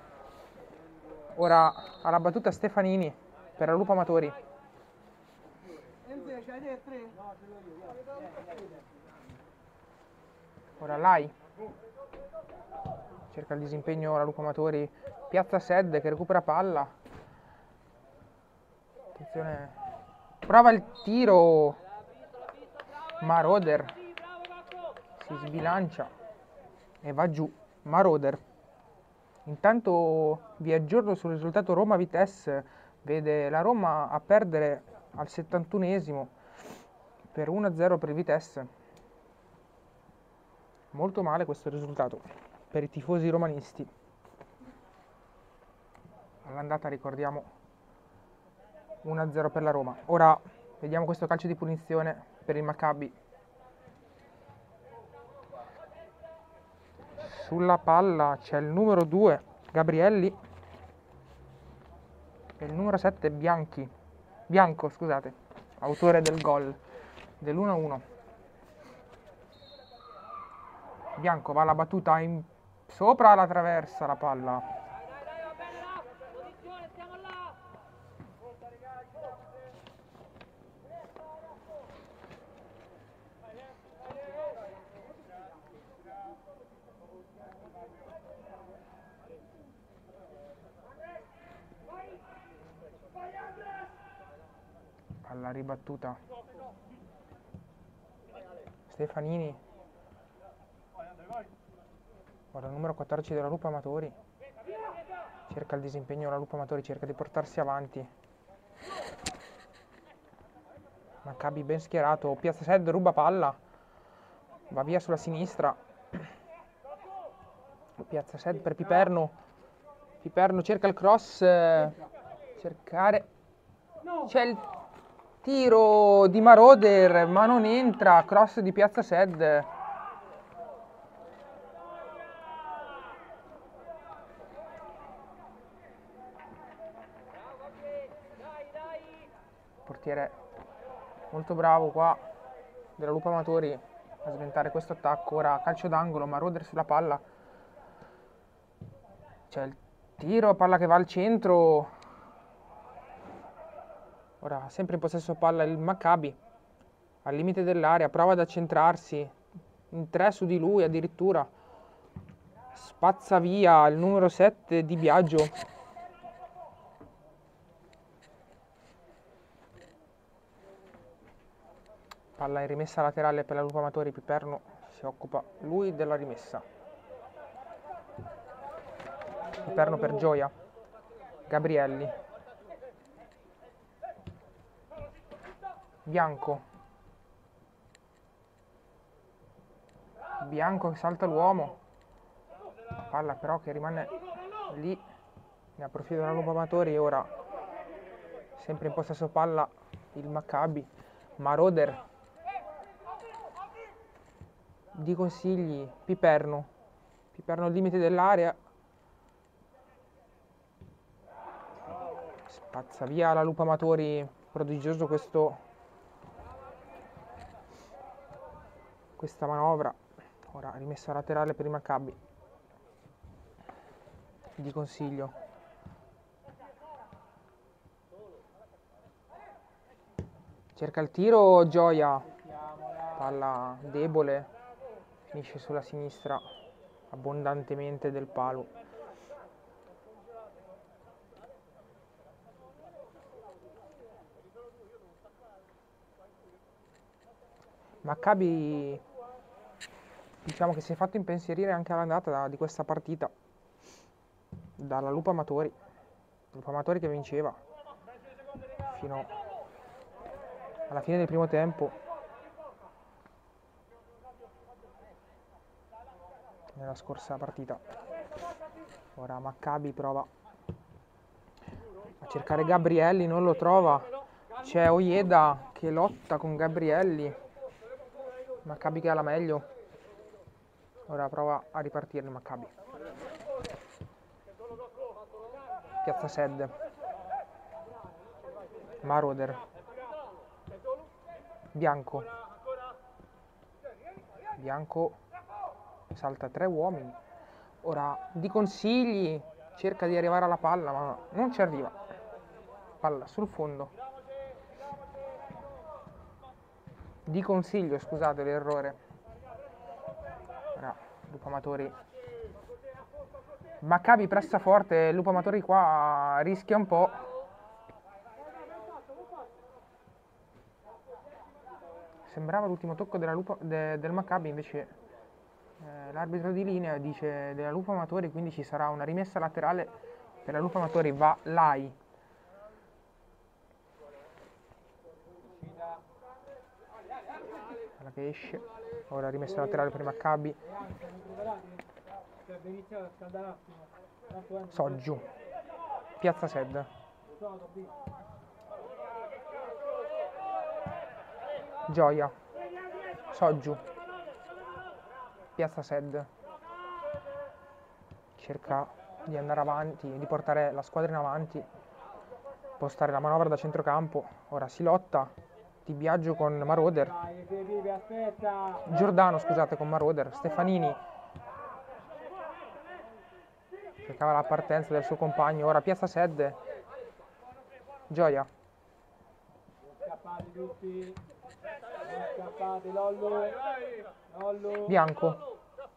Ora alla battuta Stefanini per la Lupo Amatori. Ora Lai cerca il disimpegno la Lupo Amatori, piazza Sed che recupera palla. Attenzione, prova il tiro Maroder, si sbilancia e va giù Maroder. Intanto vi aggiorno sul risultato Roma-Vitesse, vede la Roma a perdere al 71esimo per 1-0 per il Vitesse. Molto male questo risultato per i tifosi romanisti. All'andata ricordiamo 1-0 per la Roma. Ora vediamo questo calcio di punizione per il Maccabi. Sulla palla c'è il numero 2 Gabrielli e il numero 7 Bianco, scusate, autore del gol dell'1-1. Bianco va alla battuta sopra la traversa la palla. Alla ribattuta Stefanini, ora il numero 14 della Lupo Amatori cerca il disimpegno, la Lupo Amatori cerca di portarsi avanti. Maccabi ben schierato, piazza Sed, ruba palla, va via sulla sinistra, piazza Sed per Piperno cerca il cross, cercare, c'è il tiro di Maroder ma non entra, cross di piazza Sed. Portiere molto bravo qua della Lupo Amatori a sventare questo attacco. Ora calcio d'angolo, Maroder sulla palla, c'è il tiro, palla che va al centro. Ora sempre in possesso palla il Maccabi al limite dell'area, prova ad accentrarsi in 3 su di lui addirittura, spazza via il numero 7 Di Biagio. Palla in rimessa laterale per la Lupo Amatori, Piperno si occupa lui della rimessa. Piperno per Gioia, Gabrielli, Bianco che salta l'uomo, palla però che rimane lì, ne approfitta la Lupo Amatori. Ora sempre in possesso palla il Maccabi, Maroder, di consigli Piperno al limite dell'area, spazza via la Lupo Amatori, prodigioso questa manovra. Ora rimessa laterale per il Maccabi, di consiglio, cerca il tiro Gioia, palla debole, finisce sulla sinistra abbondantemente del palo. Maccabi diciamo che si è fatto impensierire anche all'andata di questa partita dalla Lupo Amatori che vinceva fino alla fine del primo tempo. Nella scorsa partita. Ora Maccabi prova a cercare Gabrielli, non lo trova, c'è Ojeda che lotta con Gabrielli, Maccabi che ha la meglio. Ora prova a ripartire il Maccabi. Piazza Sed. Marauder. Bianco. Bianco salta 3 uomini. Ora di consigli, cerca di arrivare alla palla, ma non ci arriva. Palla sul fondo. Di consiglio, scusate l'errore. Ora, Lupo Amatori. Maccabi pressa forte, Lupo Amatori qua rischia un po'. Sembrava l'ultimo tocco del Maccabi, invece l'arbitro di linea dice della Lupo Amatori, quindi ci sarà una rimessa laterale per la Lupo Amatori. Va Lai. Palla che esce. Ora rimessa laterale per i Maccabi. Soggiu. Piazza Sed. Gioia. Soggiu. Piazza Sed. Cerca di andare avanti, di portare la squadra in avanti, postare la manovra da centrocampo. Ora si lotta di viaggio con Marauder. Giordano, scusate, con Marauder. Stefanini cercava la partenza del suo compagno. Ora Piazza Sed. Gioia. Bianco.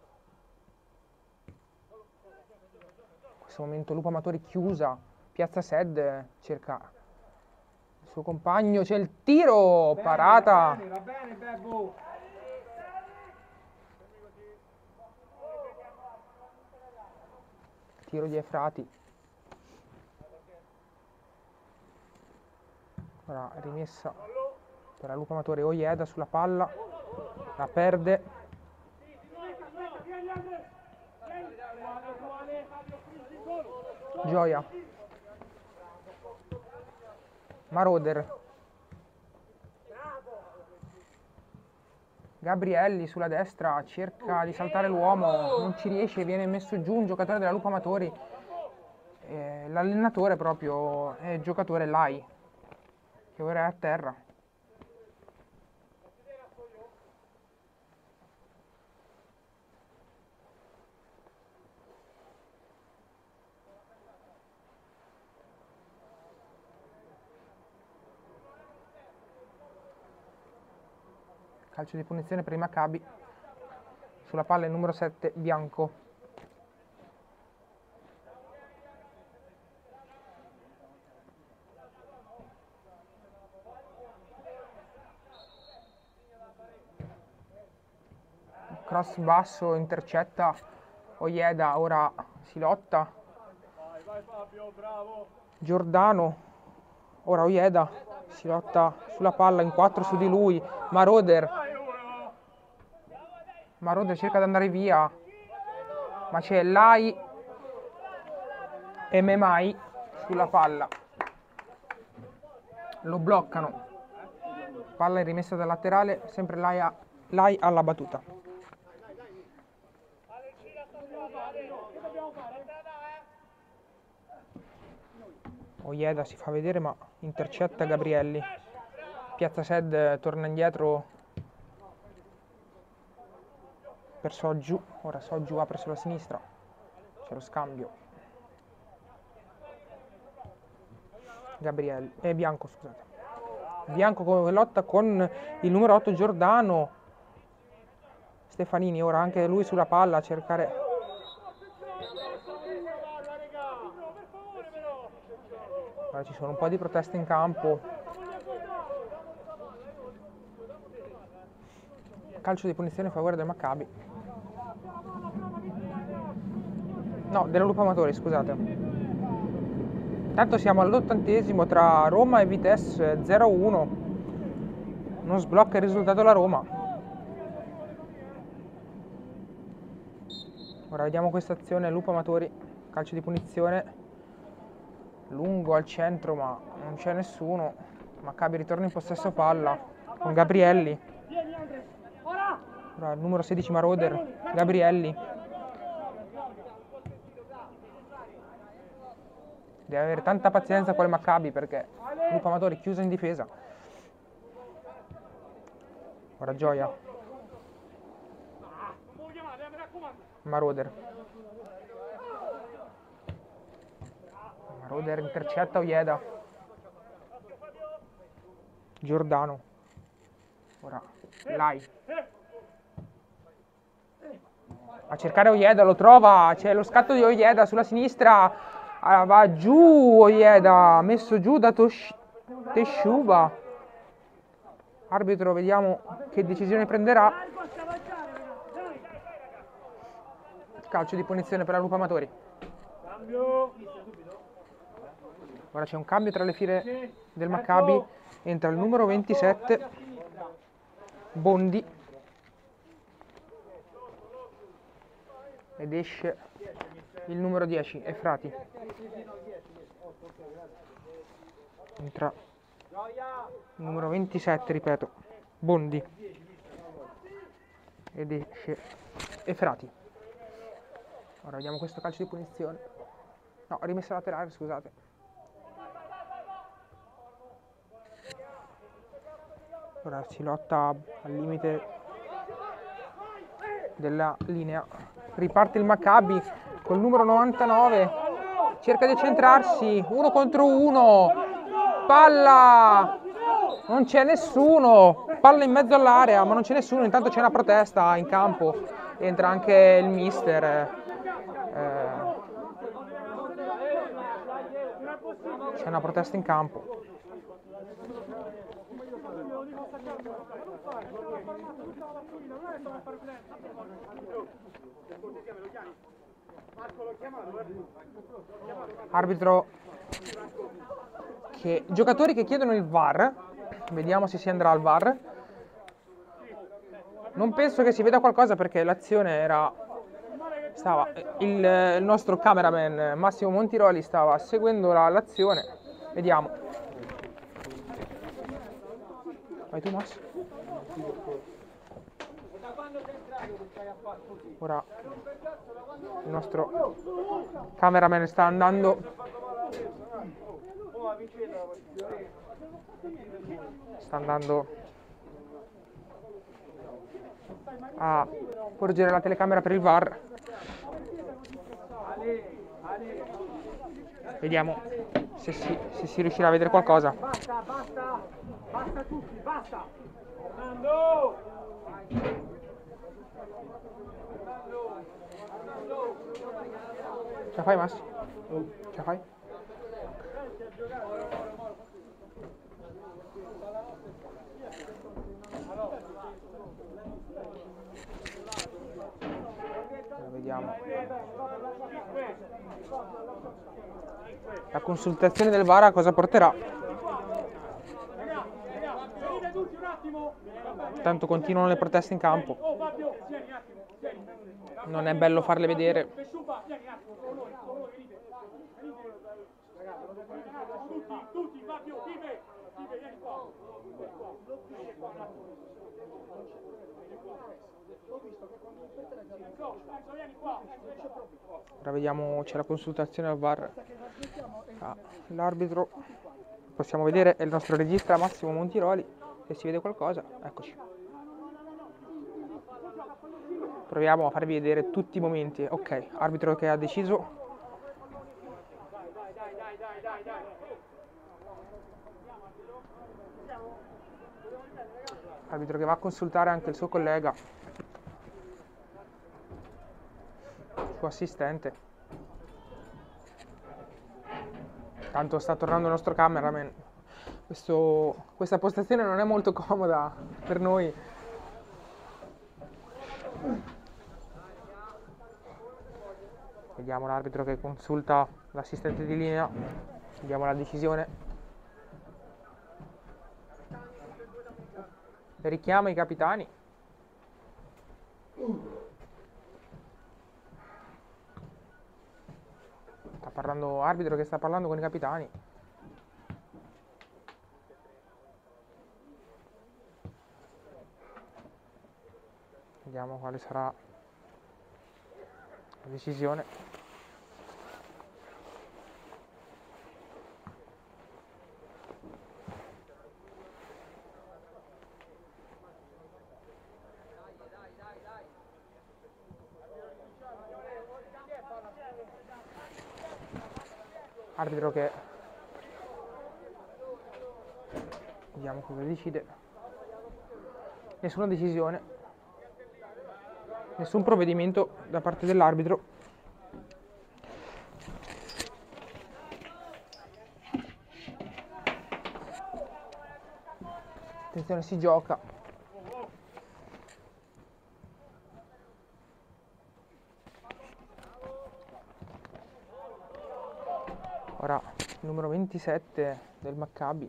In questo momento Lupo Amatori chiusa. Piazza Sed cerca il suo compagno. C'è il tiro. Parata. Va bene, Bebbo. Tiro di Efrati. Ora rimessa per la Lupo Amatori. Ojeda sulla palla. La perde. Gioia. Marauder. Gabrielli sulla destra cerca di saltare l'uomo, non ci riesce, viene messo giù un giocatore della Lupo Amatori. L'allenatore proprio è il giocatore Lai, che ora è a terra. Calcio di punizione per i Maccabi. Sulla palla il numero 7, Bianco. Cross basso, intercetta Ojeda, ora si lotta. Vai Fabio, bravo. Giordano, ora Ojeda, si lotta sulla palla in 4 su di lui. Marauder. Marauder cerca di andare via, ma c'è Lai e Memai sulla palla. Lo bloccano. Palla in rimessa dal laterale, sempre Lai alla battuta. Ojeda si fa vedere ma intercetta Gabrielli. Piazza Sed torna indietro per Soggiu. Ora Soggiu apre sulla sinistra. C'è lo scambio. Gabrielli. Bianco, scusate. Bianco come lotta con il numero 8 Giordano. Stefanini ora anche lui sulla palla a cercare. Ora ci sono un po' di proteste in campo. Calcio di punizione a favore del Maccabi. No, della Lupo Amatori, scusate. Intanto siamo all'80° tra Roma e Vitesse 0-1. Non sblocca il risultato la Roma. Ora vediamo questa azione, Lupo Amatori, calcio di punizione. Lungo al centro ma non c'è nessuno. Maccabi ritorna in possesso palla con Gabrielli. Ora il numero 16 Marauder. Gabrielli. Deve avere tanta pazienza con il Maccabi perché Lupo Amatori chiuso in difesa. Ora Gioia. Maroder. Maroder intercetta Ojeda. Giordano. Ora Lai. A cercare Ojeda, lo trova, c'è lo scatto di Ojeda sulla sinistra. Va giù Ojeda, messo giù da Tesciuba. Arbitro, vediamo che decisione prenderà. Calcio di punizione per la Lupo Amatori. Ora c'è un cambio tra le file del Maccabi. Entra il numero 27 Bondi ed esce il numero 10 Efrati. Entra il numero 27, ripeto, Bondi ed esce Efrati. Ora vediamo questo calcio di punizione. No, rimessa laterale, scusate. Ora si lotta al limite della linea. Riparte il Maccabi col numero 99. Cerca di centrarsi. 1 contro 1. Palla. Non c'è nessuno. Palla in mezzo all'area, ma non c'è nessuno. Intanto c'è una protesta in campo. Entra anche il mister. C'è una protesta in campo. Arbitro giocatori che chiedono il VAR. Vediamo se si andrà al VAR. Non penso che si veda qualcosa perché l'azione era il nostro cameraman Massimo Montiroli stava seguendo l'azione. Vediamo. Vai tu, Massimo. Ora il nostro cameraman sta andando a porgere la telecamera per il VAR. Vediamo se si riuscirà a vedere qualcosa. Basta tutti, basta! Ce la fai, Massi? Ce la fai? Vediamo. La consultazione del VAR a cosa porterà? Intanto continuano le proteste in campo. Non è bello farle vedere. Ora vediamo, c'è la consultazione al VAR. L'arbitro, possiamo vedere, è il nostro regista Massimo Montiroli. Se si vede qualcosa, eccoci. Proviamo a farvi vedere tutti i momenti. Ok, arbitro che ha deciso. Arbitro che va a consultare anche il suo collega, il suo assistente. Tanto sta tornando il nostro cameraman. Questa postazione non è molto comoda per noi. Vediamo l'arbitro che consulta l'assistente di linea. Vediamo la decisione. Richiama i capitani. Sta parlando arbitro che sta parlando con i capitani. Vediamo quale sarà la decisione. arbitro che vediamo cosa decide. Nessuna decisione, nessun provvedimento da parte dell'arbitro. Attenzione, si gioca. Ora il numero 27 del Maccabi.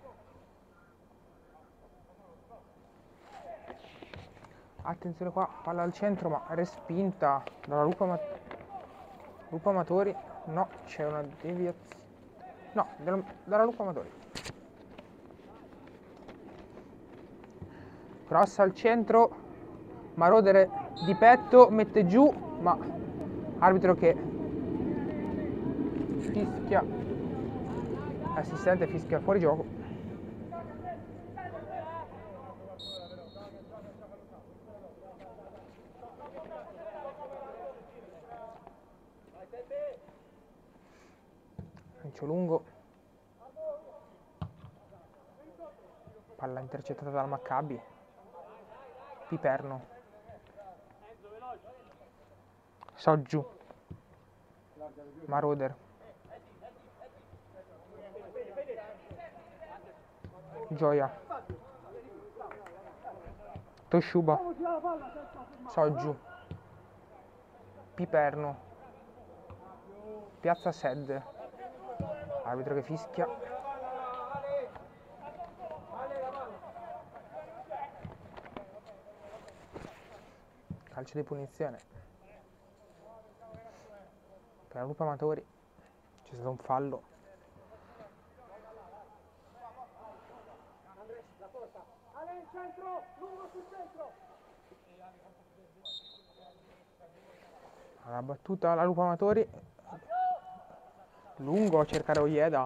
Attenzione qua, palla al centro ma respinta dalla Lupa Amatori. No, c'è una deviazione. No, dalla Lupa Amatori. Cross al centro, Marodere di petto, mette giù, ma arbitro che fischia, assistente fischia fuori gioco. Lancio lungo, palla intercettata dal Maccabi. Piperno, Soggiu, Maroder, Gioia, Tosciuba, Soggiu, Piperno, Piazza Sed, arbitro che fischia. Calcio di punizione per la Lupa Amatori. C'è stato un fallo. La battuta la Lupa Amatori. Lungo a cercare Ojeda.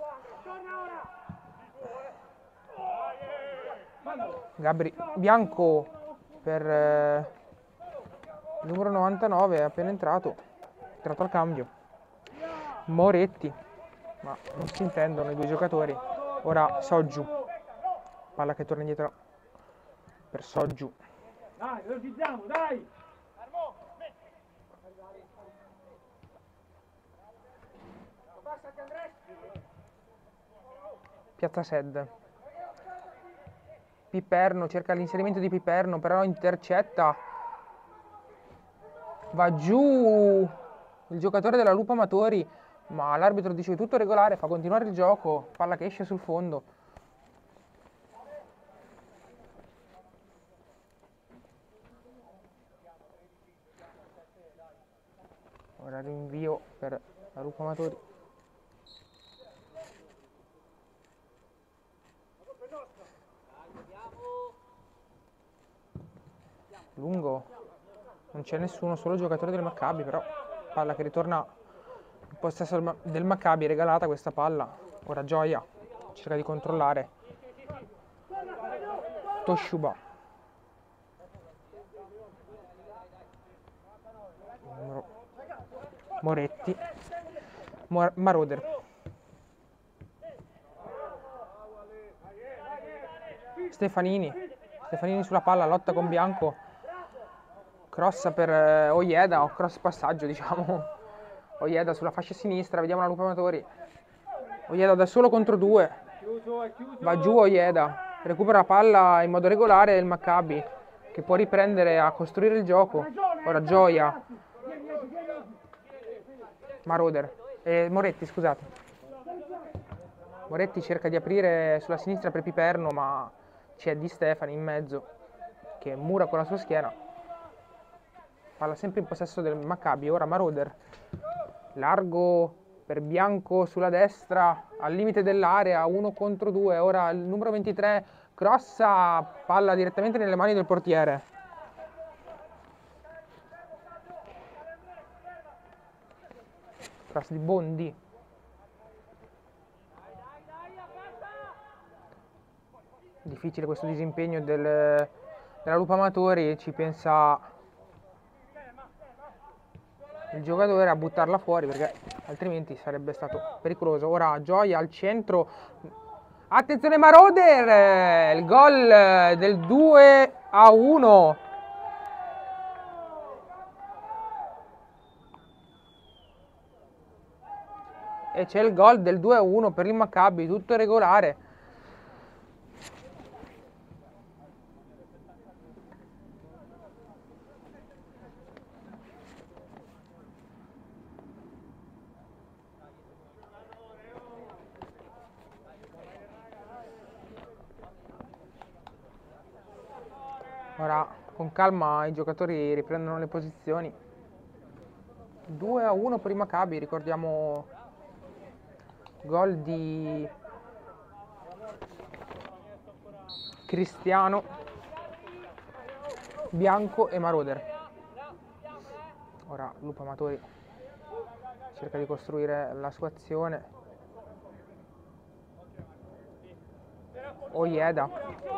Gabri bianco per il numero 99 è appena entrato al cambio. Moretti, ma non si intendono i due giocatori. Ora Soggiu, palla che torna indietro per Soggiu. Dai, velocizziamo, dai! Piazza Sed. Piperno, cerca l'inserimento di Piperno, però intercetta. Va giù il giocatore della Lupa Amatori, ma l'arbitro dice tutto regolare, fa continuare il gioco, palla che esce sul fondo. Ora rinvio per la Lupa Amatori. Lungo. Non c'è nessuno, solo il giocatore del Maccabi, però palla che ritorna in possesso del Maccabi, regalata questa palla. Ora Gioia cerca di controllare. Tosciuba. Moretti. Maroder. Stefanini sulla palla, lotta con Bianco. Cross per Ojeda, o cross passaggio diciamo. Ojeda sulla fascia sinistra, vediamo la Lupa Amatori. Ojeda da solo contro due. Va giù Ojeda, recupera la palla in modo regolare il Maccabi, che può riprendere a costruire il gioco. Ora Gioia. Moretti, scusate. Moretti cerca di aprire sulla sinistra per Piperno, ma c'è Di Stefani in mezzo che mura con la sua schiena. Palla sempre in possesso del Maccabi. Ora Maroder, largo per Bianco sulla destra al limite dell'area, 1 contro 2. Ora il numero 23 crossa, palla direttamente nelle mani del portiere. Cross di Bondi. Difficile questo disimpegno della Lupa Amatori, ci pensa il giocatore a buttarla fuori perché altrimenti sarebbe stato pericoloso. Ora Gioia al centro, attenzione Marauder, il gol del 2-1. E c'è il gol del 2-1 per il Maccabi, tutto regolare. Ora con calma i giocatori riprendono le posizioni. 2-1 per il Maccabi, ricordiamo gol di Cristiano, Bianco e Marauder. Ora Lupa Amatori cerca di costruire la sua azione. Ojeda.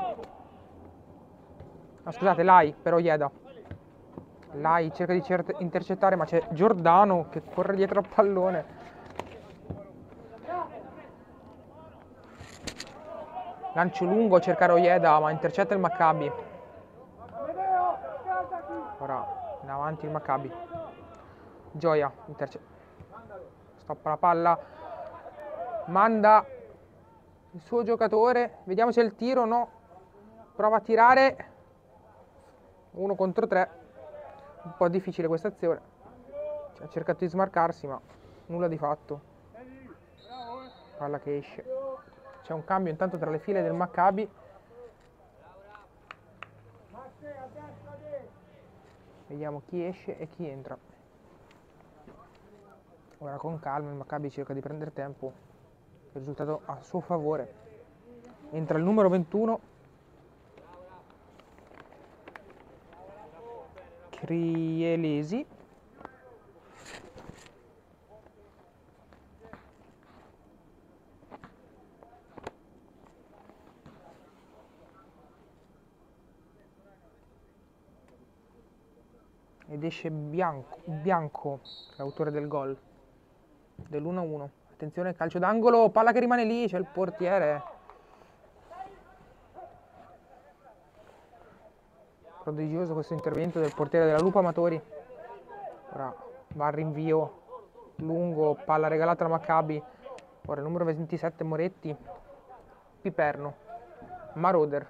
No, scusate, Lai per Ojeda. Lai cerca di intercettare, ma c'è Giordano che corre dietro al pallone. Lancio lungo a cercare Ojeda, ma intercetta il Maccabi. Ora in avanti il Maccabi. Gioia stoppa la palla, manda il suo giocatore, vediamo se il tiro, no, prova a tirare, 1 contro 3, un po' difficile questa azione, ha cercato di smarcarsi ma nulla di fatto, palla che esce. C'è un cambio intanto tra le file del Maccabi. Vediamo chi esce e chi entra. Ora con calma il Maccabi cerca di prendere tempo. Il risultato a suo favore. Entra il numero 21. Crielesi. Ed esce Bianco, l'autore del gol dell'1-1. Attenzione, calcio d'angolo, palla che rimane lì, c'è il portiere. Prodigioso questo intervento del portiere della Lupa Amatori. Ora va al rinvio lungo, palla regalata al Maccabi. Ora il numero 27 Moretti, Piperno, Marauder.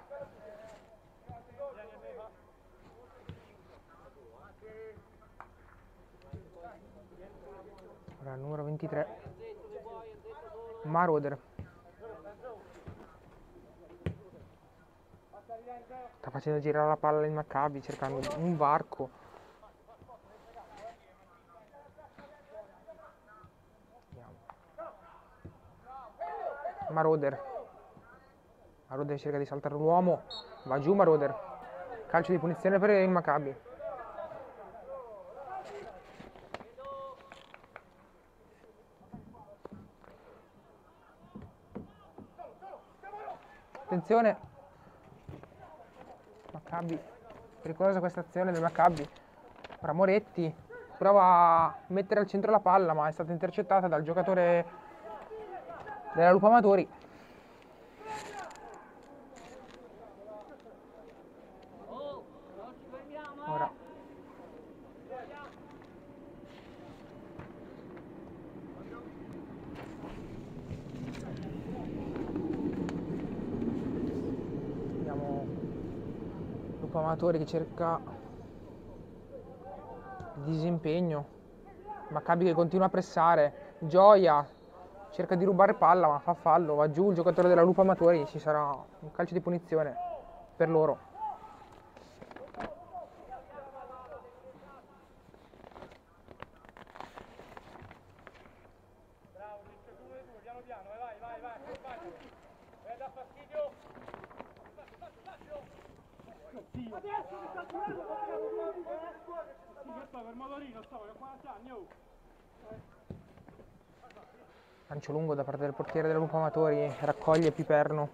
Ora il numero 23 Marauder. Sta facendo girare la palla in Maccabi cercando un varco. Marauder cerca di saltare l'uomo, va giù Marauder, calcio di punizione per il Maccabi. Attenzione, Maccabi, pericolosa questa azione del Maccabi. Ora Moretti prova a mettere al centro la palla, ma è stata intercettata dal giocatore della Lupa Amatori. Ora vediamo Lupa Amatori che cerca disimpegno, Maccabi che continua a pressare, Gioia cerca di rubare palla ma fa fallo, va giù il giocatore della Lupa Amatori, ci sarà un calcio di punizione per loro. Lancio lungo da parte del portiere della Lupa Amatori, raccoglie Piperno.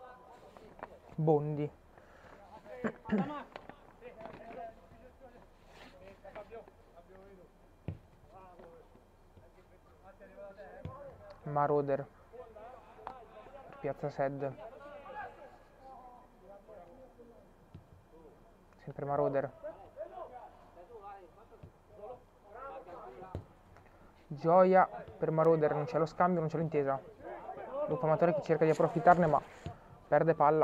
Bondi. Marauder, Piazza Sed, sempre Marauder, Gioia per Marauder, non c'è lo scambio, non c'è l'intesa. Lupo Amatore che cerca di approfittarne ma perde palla.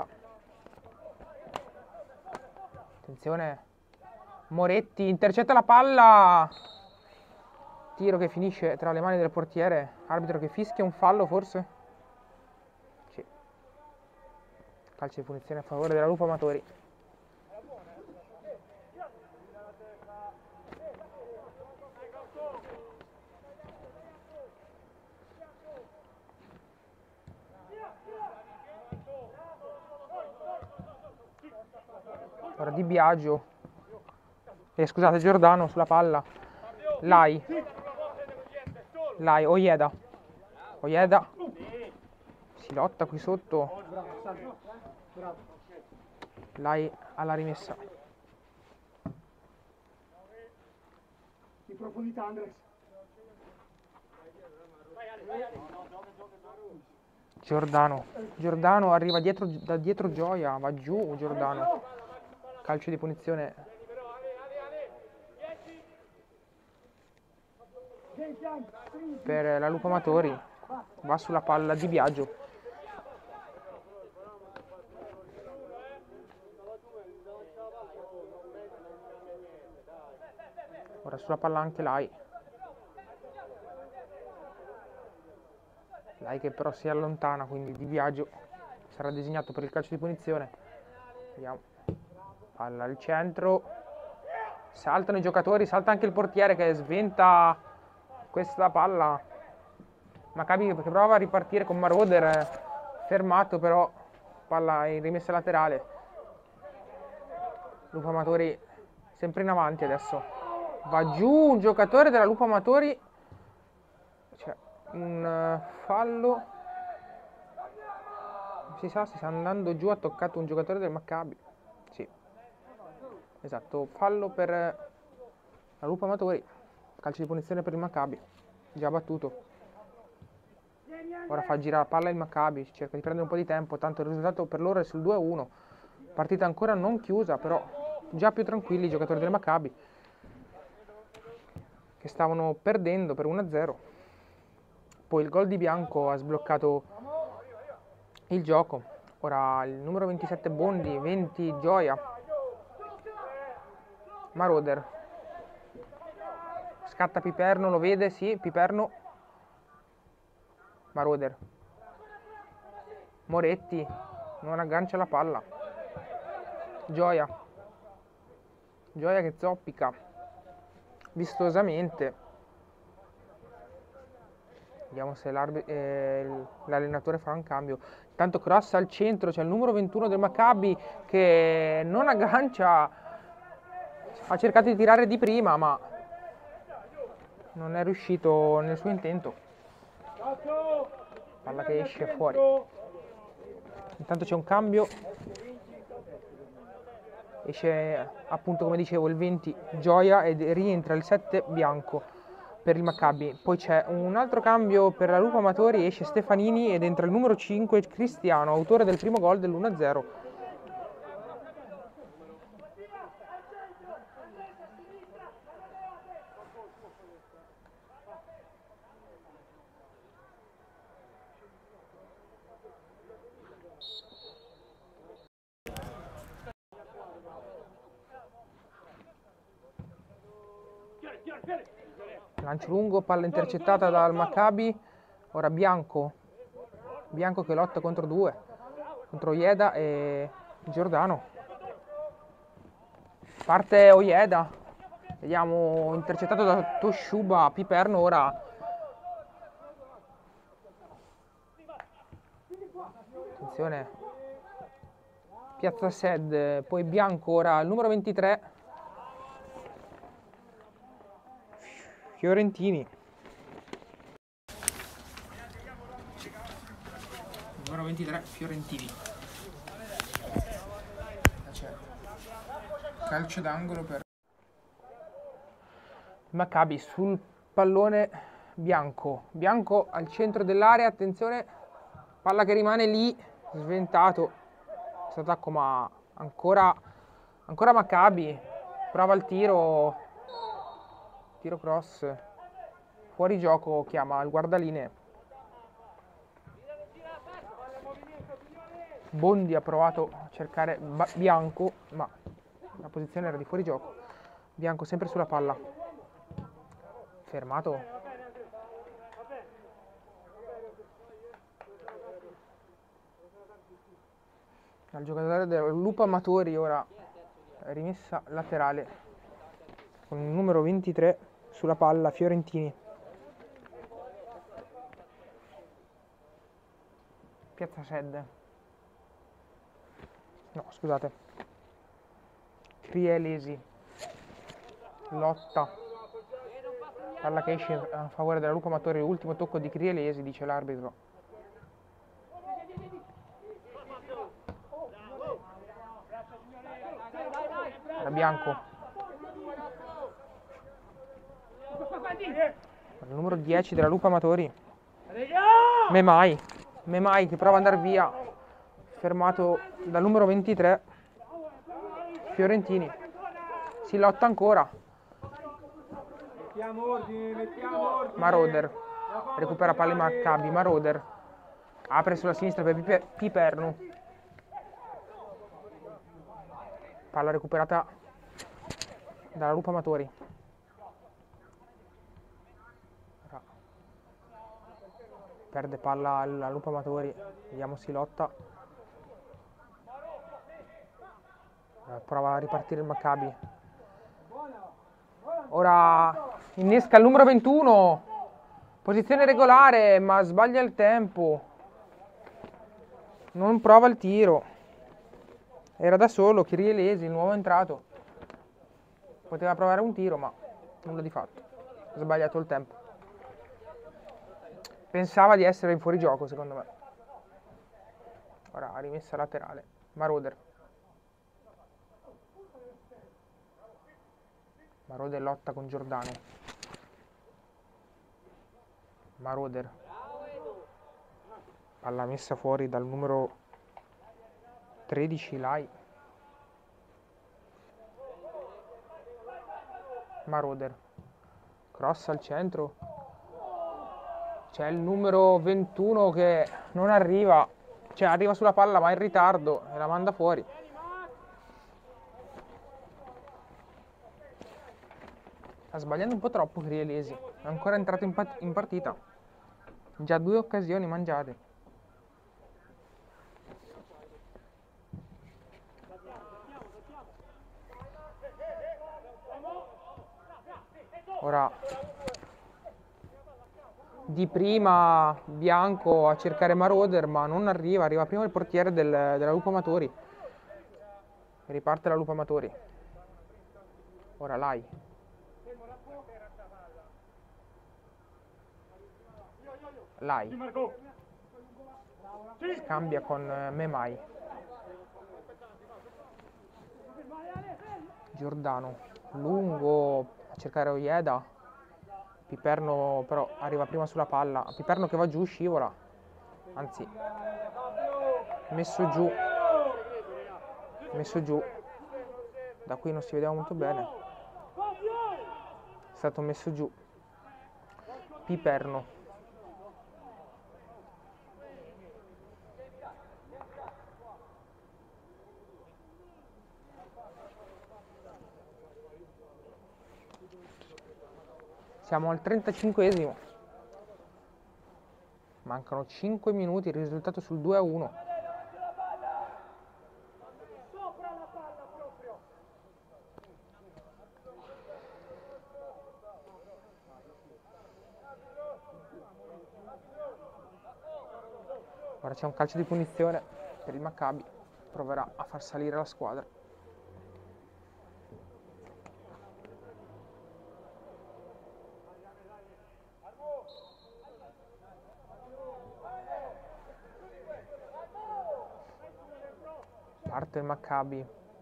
Attenzione, Moretti intercetta la palla, tiro che finisce tra le mani del portiere, arbitro che fischia un fallo forse? Sì, calcio di punizione a favore della Lupo Amatori. Ora Di Biagio, scusate, Giordano sulla palla, Lai, Ojeda, si lotta qui sotto, Lai alla rimessa, In profondità Andres. Giordano arriva da dietro Gioia, va giù Giordano, calcio di punizione per la Lupo Amatori, va sulla palla Di Biagio, ora sulla palla anche Lai che però si allontana, quindi Di Biagio sarà designato per il calcio di punizione. Vediamo, palla al centro, saltano i giocatori, salta anche il portiere che sventa questa palla. Maccabi che prova a ripartire con Marauder, fermato però, palla in rimessa laterale. Lupo Amatori sempre in avanti adesso, va giù un giocatore della Lupo Amatori, c'è un fallo, si sta andando giù, ha toccato un giocatore del Maccabi, sì, esatto, fallo per la Lupo Amatori, calcio di punizione per il Maccabi, già battuto. Ora fa girare la palla il Maccabi, cerca di prendere un po' di tempo, tanto il risultato per loro è sul 2-1, partita ancora non chiusa, però già più tranquilli i giocatori del Maccabi, che stavano perdendo per 1-0. Poi il gol di Bianco ha sbloccato il gioco. Ora il numero 27 Bondi, 20 Gioia, Marauder, scatta Piperno, lo vede, sì, Piperno, Marauder, Moretti non aggancia la palla, Gioia che zoppica vistosamente. Vediamo se l'allenatore farà un cambio. Intanto cross al centro, c'è il numero 21 del Maccabi che non aggancia, ha cercato di tirare di prima ma non è riuscito nel suo intento. Palla che esce fuori. Intanto c'è un cambio, esce appunto come dicevo il 20 Gioia ed rientra il 7 Bianco per il Maccabi. Poi c'è un altro cambio per la Lupo Amatori, esce Stefanini ed entra il numero 5 Cristiano, autore del primo gol dell'1-0. Lancio lungo, palla intercettata dal Maccabi, ora Bianco che lotta contro Ojeda e Giordano, parte Ojeda, vediamo, intercettato da Toshuba, Piperno ora, attenzione, Piazza Sed, poi Bianco ora, il numero 23, Fiorentini, numero 23 Fiorentini, calcio d'angolo per Maccabi. Sul pallone Bianco al centro dell'area, attenzione, palla che rimane lì, sventato, questo attacco ma ancora Maccabi, prova il tiro cross, fuori gioco, chiama il guardalinee. Bondi ha provato a cercare Bianco, ma la posizione era di fuori gioco. Bianco sempre sulla palla, fermato. Al giocatore del Lupa Amatori ora rimessa laterale con il numero 23 sulla palla, Fiorentini. Piazza Sed. No, scusate. Crielesi. Lotta. Palla che esce a favore della Lupa Amatori, l'ultimo tocco di Crielesi, dice l'arbitro. Da Bianco. Il numero 10 della Lupa Amatori. Memai che prova ad andare via. Fermato dal numero 23. Fiorentini. Si lotta ancora. Mettiamo ordine. Maroder. Recupera palla in Maccabi. Maroder. Apre sulla sinistra per Piperno. Palla recuperata dalla Lupa Amatori. Perde palla la Lupa Amatori. Vediamo si lotta. Prova a ripartire il Maccabi. Ora innesca il numero 21. Posizione regolare, ma sbaglia il tempo. Non prova il tiro. Era da solo, Crielesi, il nuovo entrato. Poteva provare un tiro, ma nulla di fatto. Ha sbagliato il tempo. Pensava di essere in fuorigioco, secondo me. Ora ha rimessa laterale. Maroder. Maroder lotta con Giordano. Maroder. Palla messa fuori dal numero 13 Lai. Maroder. Cross al centro. C'è il numero 21 che non arriva. Cioè arriva sulla palla ma è in ritardo e la manda fuori. Sta sbagliando un po' troppo Crielesi. È ancora entrato in partita. Già 2 occasioni mangiate. Ora di prima Bianco a cercare Maroder ma non arriva prima il portiere della Lupa Amatori. Riparte la Lupa Amatori. Ora Lai. Scambia con Memai. Giordano. Lungo a cercare Ojeda. Piperno però arriva prima sulla palla. Piperno che va giù, scivola. Anzi, messo giù. Da qui non si vedeva molto bene. È stato messo giù. Piperno. Siamo al 35esimo. Mancano 5 minuti, il risultato sul 2-1. Ora c'è un calcio di punizione per il Maccabi. Proverà a far salire la squadra. Parte il Maccabi,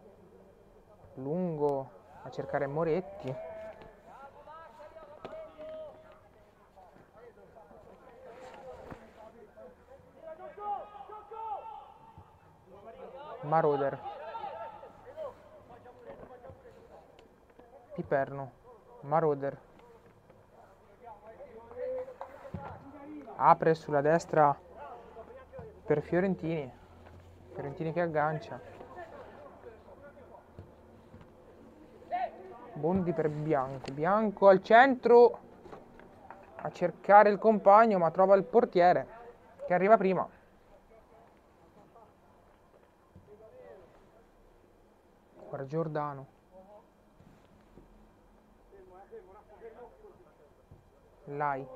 lungo a cercare Moretti. Marauder. Piperno. Marauder. Apre sulla destra per Fiorentini. Fiorentini che aggancia. Bondi per Bianco. Bianco al centro a cercare il compagno, ma trova il portiere che arriva prima. Ora Giordano. Lai.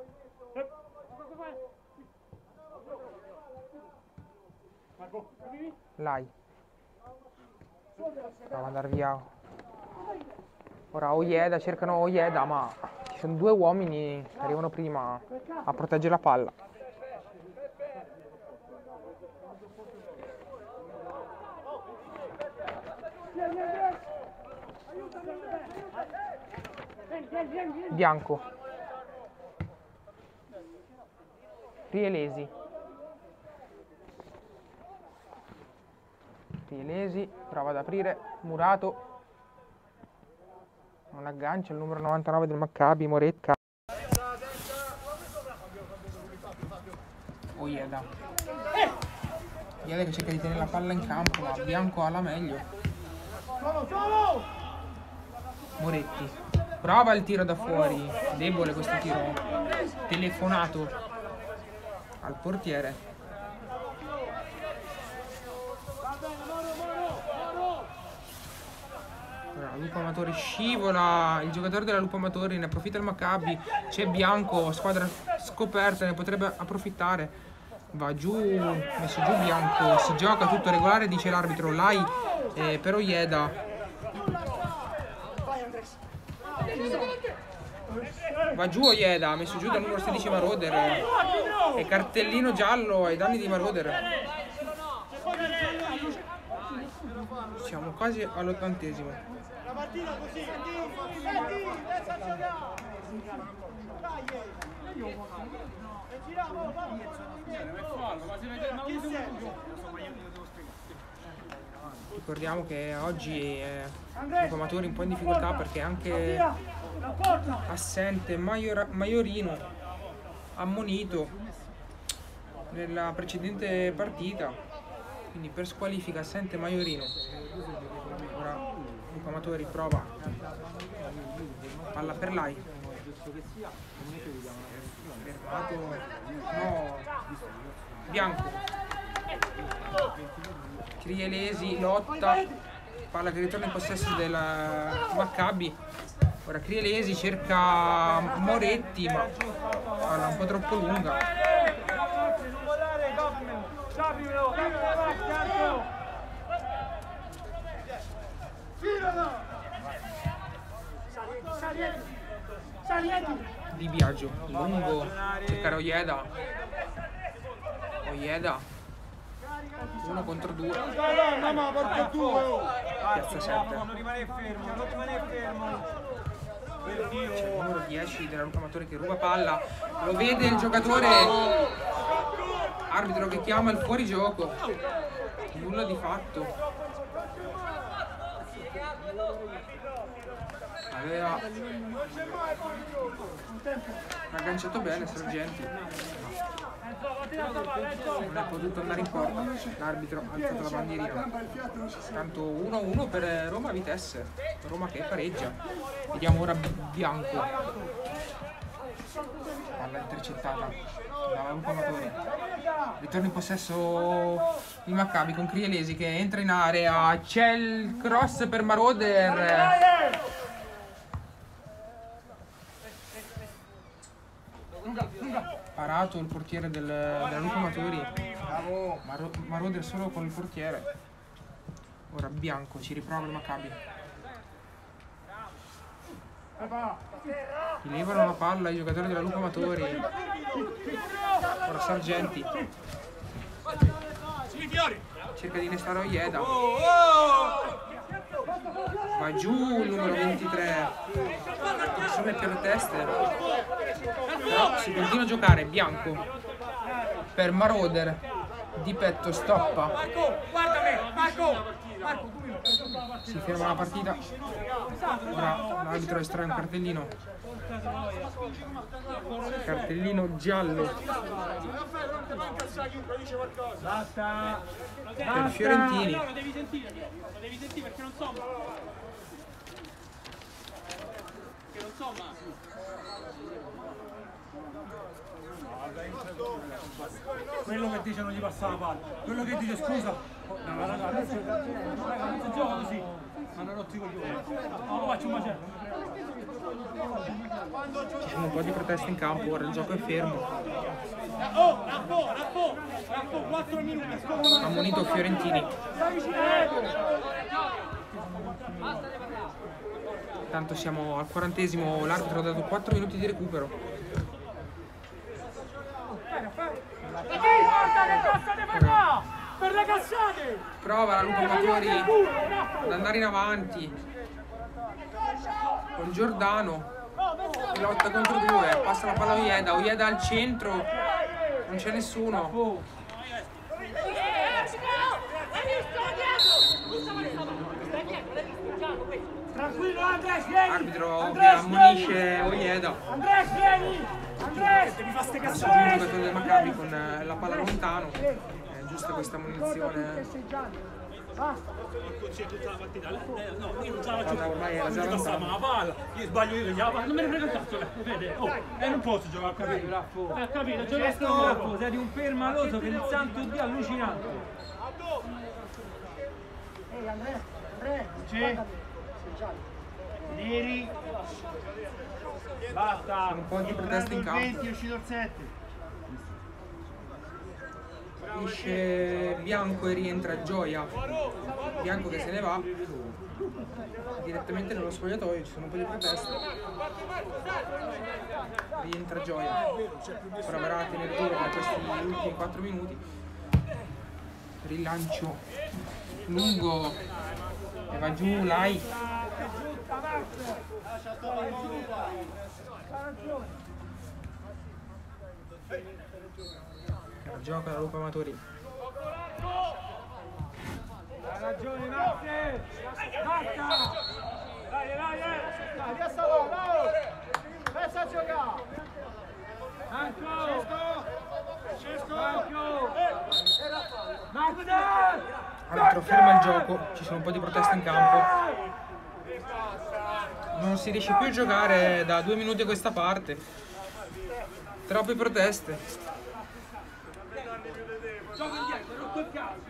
Lai. Prova ad andare via. Ora Ojeda, cercano Ojeda, ma ci sono due uomini che arrivano prima a proteggere la palla. Bianco. Rielesi. Rielesi, prova ad aprire. Murato. Non aggancia il numero 99 del Maccabi, Moretti. Ojeda. Ojeda che cerca di tenere la palla in campo, ma Bianco ha la meglio. Moretti. Prova il tiro da fuori. Debole questo tiro. Telefonato al portiere. Lupo Amatori scivola, il giocatore della Lupo Amatori, ne approfitta il Maccabi, c'è Bianco, squadra scoperta, ne potrebbe approfittare, va giù, messo giù Bianco, si gioca tutto regolare, dice l'arbitro. Lai per Ojeda. Va giù Ojeda, messo giù dal numero 16 Marauder, e cartellino giallo ai danni di Marauder. Siamo quasi all'80°. La partita così, pensa a giocare. Ricordiamo che oggi Lupo Amatori un po' in difficoltà perché anche assente Maiorino, ammonito nella precedente partita, quindi per squalifica assente Maiorino. Ora Lupo Amatori prova, palla per Lai, fermato, no, Bianco, Crielesi lotta, palla che ritorna in possesso del Maccabi. Ora Crielesi cerca Moretti, ma palla un po' troppo lunga. Di Biagio, lungo, cercare Ojeda. Ojeda 1 contro 2. Piazza 7. Non rimanere fermo. C'è il numero 10 della Lupo Amatori che ruba palla, lo vede il giocatore, arbitro che chiama il fuorigioco, nulla di fatto. Aveva agganciato bene Sargenti, non è potuto andare in porta. L'arbitro ha alzato la bandierina. Tanto 1-1 per Roma Vitesse, Roma che pareggia. Vediamo ora Bianco, palla intercettata dalla Lupo Amatori. Ritorno in possesso il Maccabi con Crielesi che entra in area, c'è il cross per Marauder. Parato il portiere della Lupo Amatori. Marauder solo con il portiere. Ora Bianco, ci riprova il Maccabi. Rilevano la palla i giocatori della Lupo Amatori. Ora Sargenti cerca di innestare Ojeda. Va giù il numero 23. Sono le per teste. Però si continua a giocare. Bianco per Marauder. Di petto stoppa. Si ferma la partita. Ora l'arbitro estrae un cartellino. Cartellino giallo Basta. per Fiorentini. Lo devi sentire perché non somma. Che non somma. Quello che dice non gli passa la palla. Quello che dice scusa. No, adesso non si gioca così. Ma non rotti i coglioni. No, lo faccio un macello. Ci sono un po' di proteste in campo, ora il gioco è fermo. Oh, Raffo, 4 minuti. Ammonito Fiorentini. Intanto siamo al 40esimo, l'arbitro ha dato 4 minuti di recupero. Per le cazzate! Prova la Lupa Amatori ad andare in avanti con Giordano, lotta contro due, passa la palla a Ojeda, Ojeda al centro, non c'è nessuno. Tranquillo Andres, vieni! Arbitro che ammonisce Ojeda. Andres, vieni! Andres! Devi fare ste Passa cazzate. il giocatore del Maccabi con la palla lontano. È giusta questa ammonizione. Tutta la partita. No, io non ce la Palla faccio. ormai era già Non passava lontana. la palla. Io sbaglio io, gli non me ne frega il cazzo, vede. Oh, non posso giocare a capito, Raffo. Capito, Raffo, sei di un permaloso che il santo Dio allucinante. Sì. Neri. Basta. Un po' di proteste in campo. è uscito il 7. Esce Bianco e rientra Gioia. Bianco che se ne va direttamente nello spogliatoio, ci sono un po' di proteste. Rientra Gioia. Proverà a tenere duro per questi ultimi 4 minuti. Rilancio lungo e va giù Lai. Gioca la Lupa Amatori. Hai ragione, Matte. Basta. Dai, adesso va, pensa a giocare! Marco. Matte. Arbitro ferma il gioco, ci sono un po' di proteste in campo. Non si riesce più a giocare da 2 minuti a questa parte. Troppe proteste. Gioca indietro, non quel cazzo.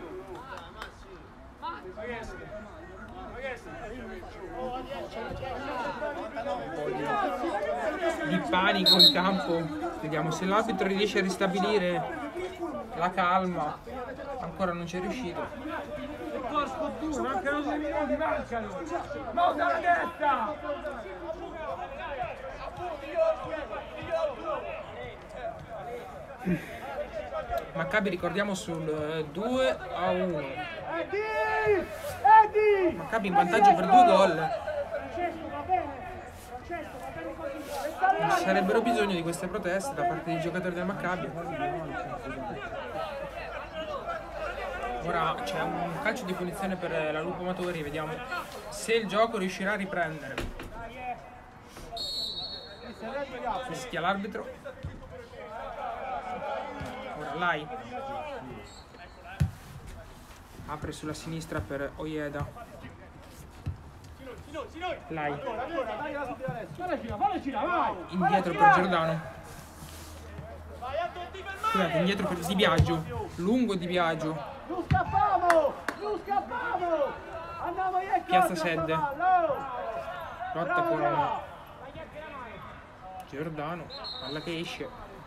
Di panico in campo. Vediamo se l'arbitro riesce a ristabilire la calma. Ancora non ci è riuscito. Il corpo duro, mancano 2 minuti, mancano. Monta la testa. Maccabi ricordiamo sul 2-1. Maccabi in vantaggio per 2 gol. Ci sarebbero bisogno di queste proteste da parte dei giocatori del Maccabi. Ora c'è un calcio di punizione per la Lupa Amatori, vediamo se il gioco riuscirà a riprendere. Fischia l'arbitro. Ora Lai apre sulla sinistra per Ojeda. Lai indietro per Giordano. Scusate, indietro per Di Biagio. Lungo Di Biagio. Non scappamo! Andiamo via, Piazza Sedde. Lotta con Giordano. Palla che esce.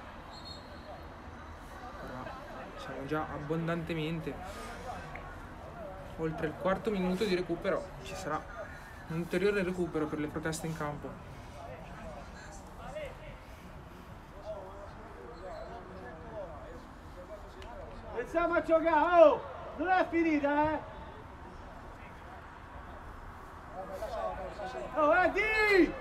Ora siamo già abbondantemente oltre il 4° minuto di recupero. Ci sarà un ulteriore recupero per le proteste in campo. Pensiamo a giocare, oh! Non è finita, eh! Oh, Eddie!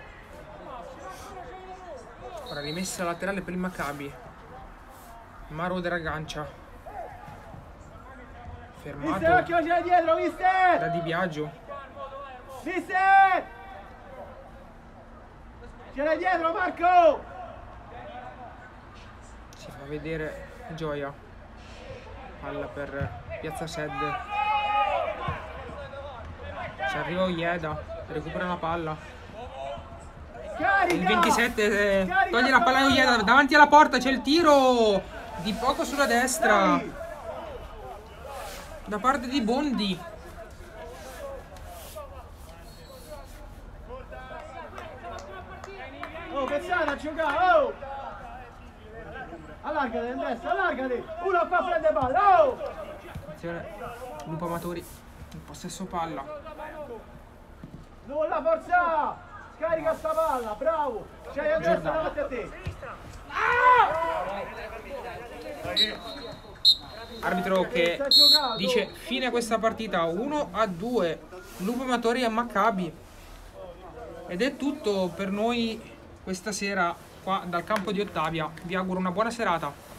Ora rimessa laterale per il Maccabi. Maro Dragancia. Fermato Mister, occhio, c'è dietro, mister! da Di Biagio. Mister! C'è dietro, Marco! Si fa vedere Gioia. Palla per Piazza Sed. Ci arriva Ojeda, recupera la palla. Carica! Il 27 Carica, toglie la palla a Ojeda, davanti alla porta c'è il tiro di poco sulla destra Dai! da parte di Bondi. Oh, pensate a giocare, oh! Allargate, Andres, allargate! Uno qua prende palla, oh! Attenzione, Lupo Amatori in possesso palla. Nulla, forza! Scarica sta palla, bravo! C'hai Andres Giordano. davanti a te! Arbitro che dice fine a questa partita 1-2, Lupo Amatori e Maccabi. Ed è tutto per noi questa sera qua dal campo di Ottavia. Vi auguro una buona serata.